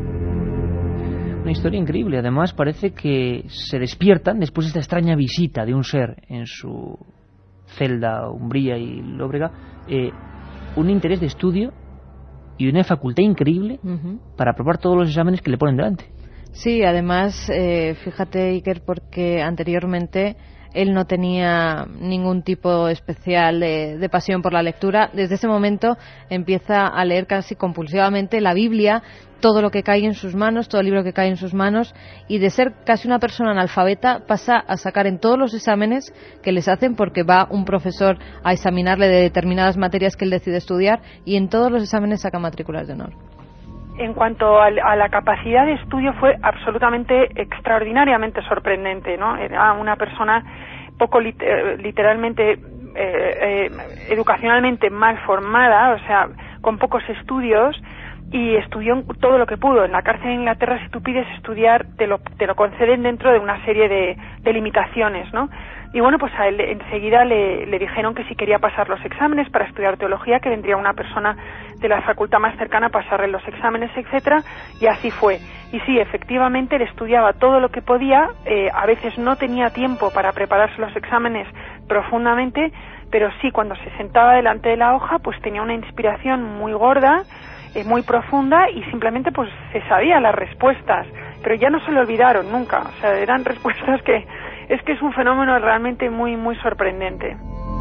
Una historia increíble. Además parece que se despiertan después de esta extraña visita de un ser en su celda umbría y lóbrega, un interés de estudio y una facultad increíble para aprobar todos los exámenes que le ponen delante. Sí, además, fíjate, Iker, porque anteriormente él no tenía ningún tipo especial de pasión por la lectura. Desde ese momento empieza a leer casi compulsivamente la Biblia, todo lo que cae en sus manos, todo el libro que cae en sus manos, y de ser casi una persona analfabeta pasa a sacar en todos los exámenes que les hacen, porque va un profesor a examinarle de determinadas materias que él decide estudiar, y en todos los exámenes saca matrículas de honor. En cuanto a la capacidad de estudio, fue absolutamente extraordinariamente sorprendente, ¿no? Era una persona poco literalmente educacionalmente mal formada, o sea, con pocos estudios, y estudió todo lo que pudo. En la cárcel en Inglaterra, si tú pides estudiar, te lo conceden dentro de una serie de limitaciones, ¿no? Y bueno, pues a él enseguida le dijeron que si quería pasar los exámenes para estudiar teología, que vendría una persona de la facultad más cercana a pasarle los exámenes, etcétera, y así fue. Y sí, efectivamente, él estudiaba todo lo que podía, a veces no tenía tiempo para prepararse los exámenes profundamente, pero sí, cuando se sentaba delante de la hoja, pues tenía una inspiración muy gorda, muy profunda, y simplemente pues se sabía las respuestas, pero ya no se le olvidaron nunca. O sea, eran respuestas que es un fenómeno realmente muy, muy sorprendente.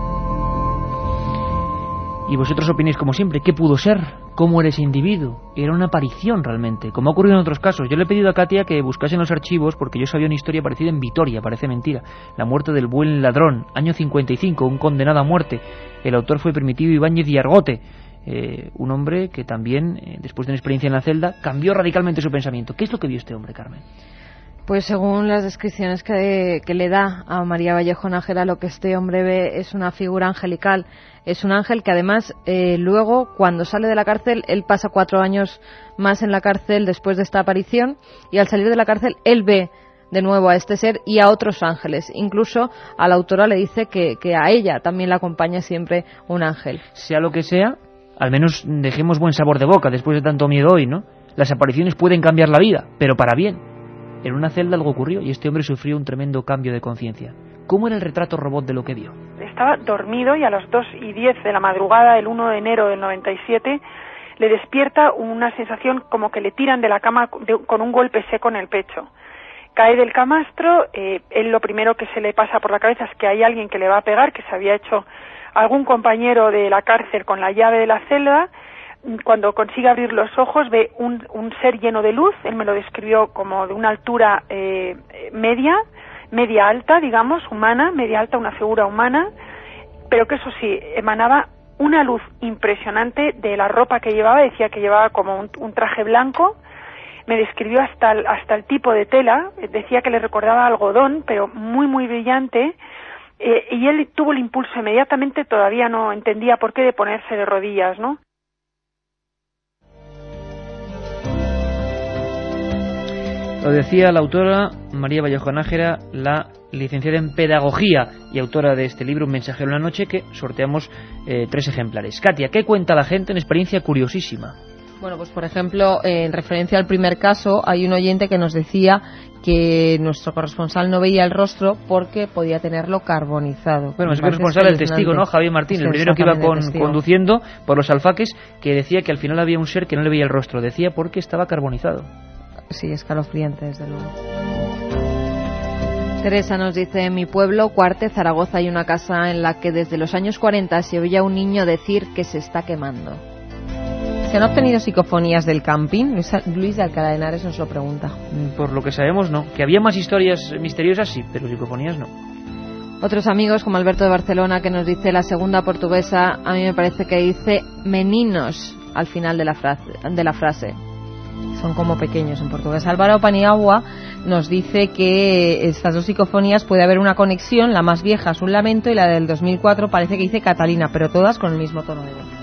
Y vosotros opináis como siempre, ¿qué pudo ser? ¿Cómo era ese individuo? Era una aparición realmente, como ha ocurrido en otros casos. Yo le he pedido a Katia que buscase en los archivos porque yo sabía una historia parecida en Vitoria, parece mentira. La muerte del buen ladrón, año 55, un condenado a muerte. El autor fue Primitivo Ibáñez y Argote, un hombre que también, después de una experiencia en la celda, cambió radicalmente su pensamiento. ¿Qué es lo que vio este hombre, Carmen? Pues según las descripciones que le da a María Vallejo Nájera, lo que este hombre ve es una figura angelical. Es un ángel que además luego, cuando sale de la cárcel, él pasa 4 años más en la cárcel después de esta aparición, y al salir de la cárcel él ve de nuevo a este ser y a otros ángeles. Incluso a la autora le dice que a ella también la acompaña siempre un ángel. Sea lo que sea, al menos dejemos buen sabor de boca después de tanto miedo hoy, ¿no? Las apariciones pueden cambiar la vida, pero para bien. En una celda algo ocurrió y este hombre sufrió un tremendo cambio de conciencia. ¿Cómo era el retrato robot de lo que vio? Estaba dormido y a las 2:10 de la madrugada del 1 de enero del 97 le despierta una sensación como que le tiran de la cama con un golpe seco en el pecho. Cae del camastro, él lo primero que se le pasa por la cabeza es que hay alguien que le va a pegar, que se había hecho algún compañero de la cárcel con la llave de la celda. Cuando consigue abrir los ojos ve un ser lleno de luz. Él me lo describió como de una altura media alta, digamos, humana, media alta, una figura humana, pero que eso sí, emanaba una luz impresionante de la ropa que llevaba. Decía que llevaba como un traje blanco. Me describió hasta el tipo de tela. Decía que le recordaba algodón, pero muy, muy brillante. Y él tuvo el impulso inmediatamente, todavía no entendía por qué, de ponerse de rodillas, ¿no? Lo decía la autora María Vallejo Nájera, la licenciada en Pedagogía y autora de este libro, Un mensajero en la noche, que sorteamos 3 ejemplares. Katia, ¿qué cuenta la gente en experiencia curiosísima? Bueno, pues por ejemplo, en referencia al primer caso, hay un oyente que nos decía que nuestro corresponsal no veía el rostro porque podía tenerlo carbonizado. Bueno, es el corresponsal, el testigo, ¿no? Javier Martín, el primero que iba conduciendo por los alfaques, que decía que al final había un ser que no le veía el rostro. Decía porque estaba carbonizado. Sí, escalofriante, desde luego. Teresa nos dice: en mi pueblo, Cuarte, Zaragoza, hay una casa en la que desde los años 40 se oía a un niño decir que se está quemando. ¿Se han obtenido psicofonías del camping? Luis de Alcalá de Henares nos lo pregunta. Por lo que sabemos, no. Que había más historias misteriosas, sí, pero psicofonías no. Otros amigos, como Alberto de Barcelona, que nos dice la segunda portuguesa, a mí me parece que dice meninos al final de la frase. Son como pequeños en portugués. Álvaro Paniagua nos dice que estas 2 psicofonías puede haber una conexión. La más vieja es un lamento y la del 2004 parece que dice Catalina, pero todas con el mismo tono de voz.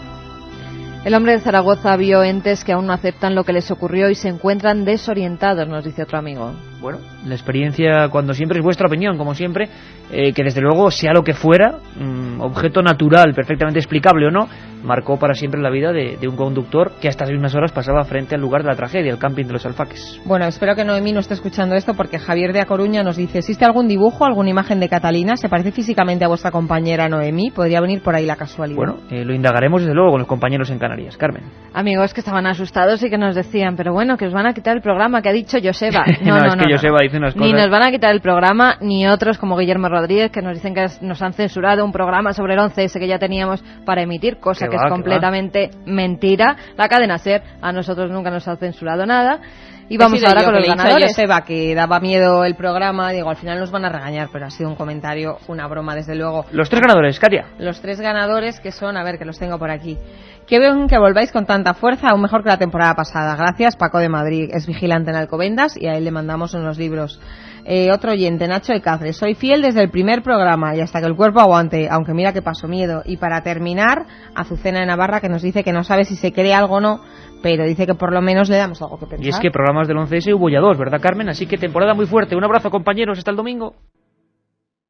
El hombre de Zaragoza vio entes que aún no aceptan lo que les ocurrió y se encuentran desorientados, nos dice otro amigo. Bueno, la experiencia, cuando siempre, es vuestra opinión, como siempre, que desde luego, sea lo que fuera, objeto natural, perfectamente explicable o no, marcó para siempre la vida de un conductor que a estas mismas horas pasaba frente al lugar de la tragedia, el camping de los Alfaques. Bueno, espero que Noemí no esté escuchando esto, porque Javier de A Coruña nos dice: ¿existe algún dibujo, alguna imagen de Catalina? ¿Se parece físicamente a vuestra compañera Noemí? Podría venir por ahí la casualidad. Bueno, lo indagaremos desde luego con los compañeros en Canarias. Carmen. Amigos que estaban asustados y que nos decían: pero bueno, que os van a quitar el programa, que ha dicho Joseba. No, que Joseba dice unas cosas. Ni nos van a quitar el programa, ni otros como Guillermo Rodríguez, que nos dicen que nos han censurado un programa sobre el 11S que ya teníamos para emitir, cosa que es completamente mentira. La cadena SER a nosotros nunca nos ha censurado nada. Y vamos ahora con los ganadores. Joseba, que daba miedo el programa, digo, al final nos van a regañar, pero ha sido un comentario, una broma, desde luego. Los 3 ganadores, Katia. Los 3 ganadores, que son, a ver, que los tengo por aquí. Que ven que volváis con tanta fuerza, aún mejor que la temporada pasada. Gracias, Paco de Madrid, es vigilante en Alcobendas y a él le mandamos unos libros. Otro oyente, Nacho de Cáceres: soy fiel desde el primer programa y hasta que el cuerpo aguante, aunque mira que paso miedo. Y para terminar, Azucena de Navarra, que nos dice que no sabe si se cree algo o no, pero dice que por lo menos le damos algo que pensar. Y es que programas del 11S hubo ya 2, ¿verdad, Carmen? Así que temporada muy fuerte. Un abrazo, compañeros, hasta el domingo.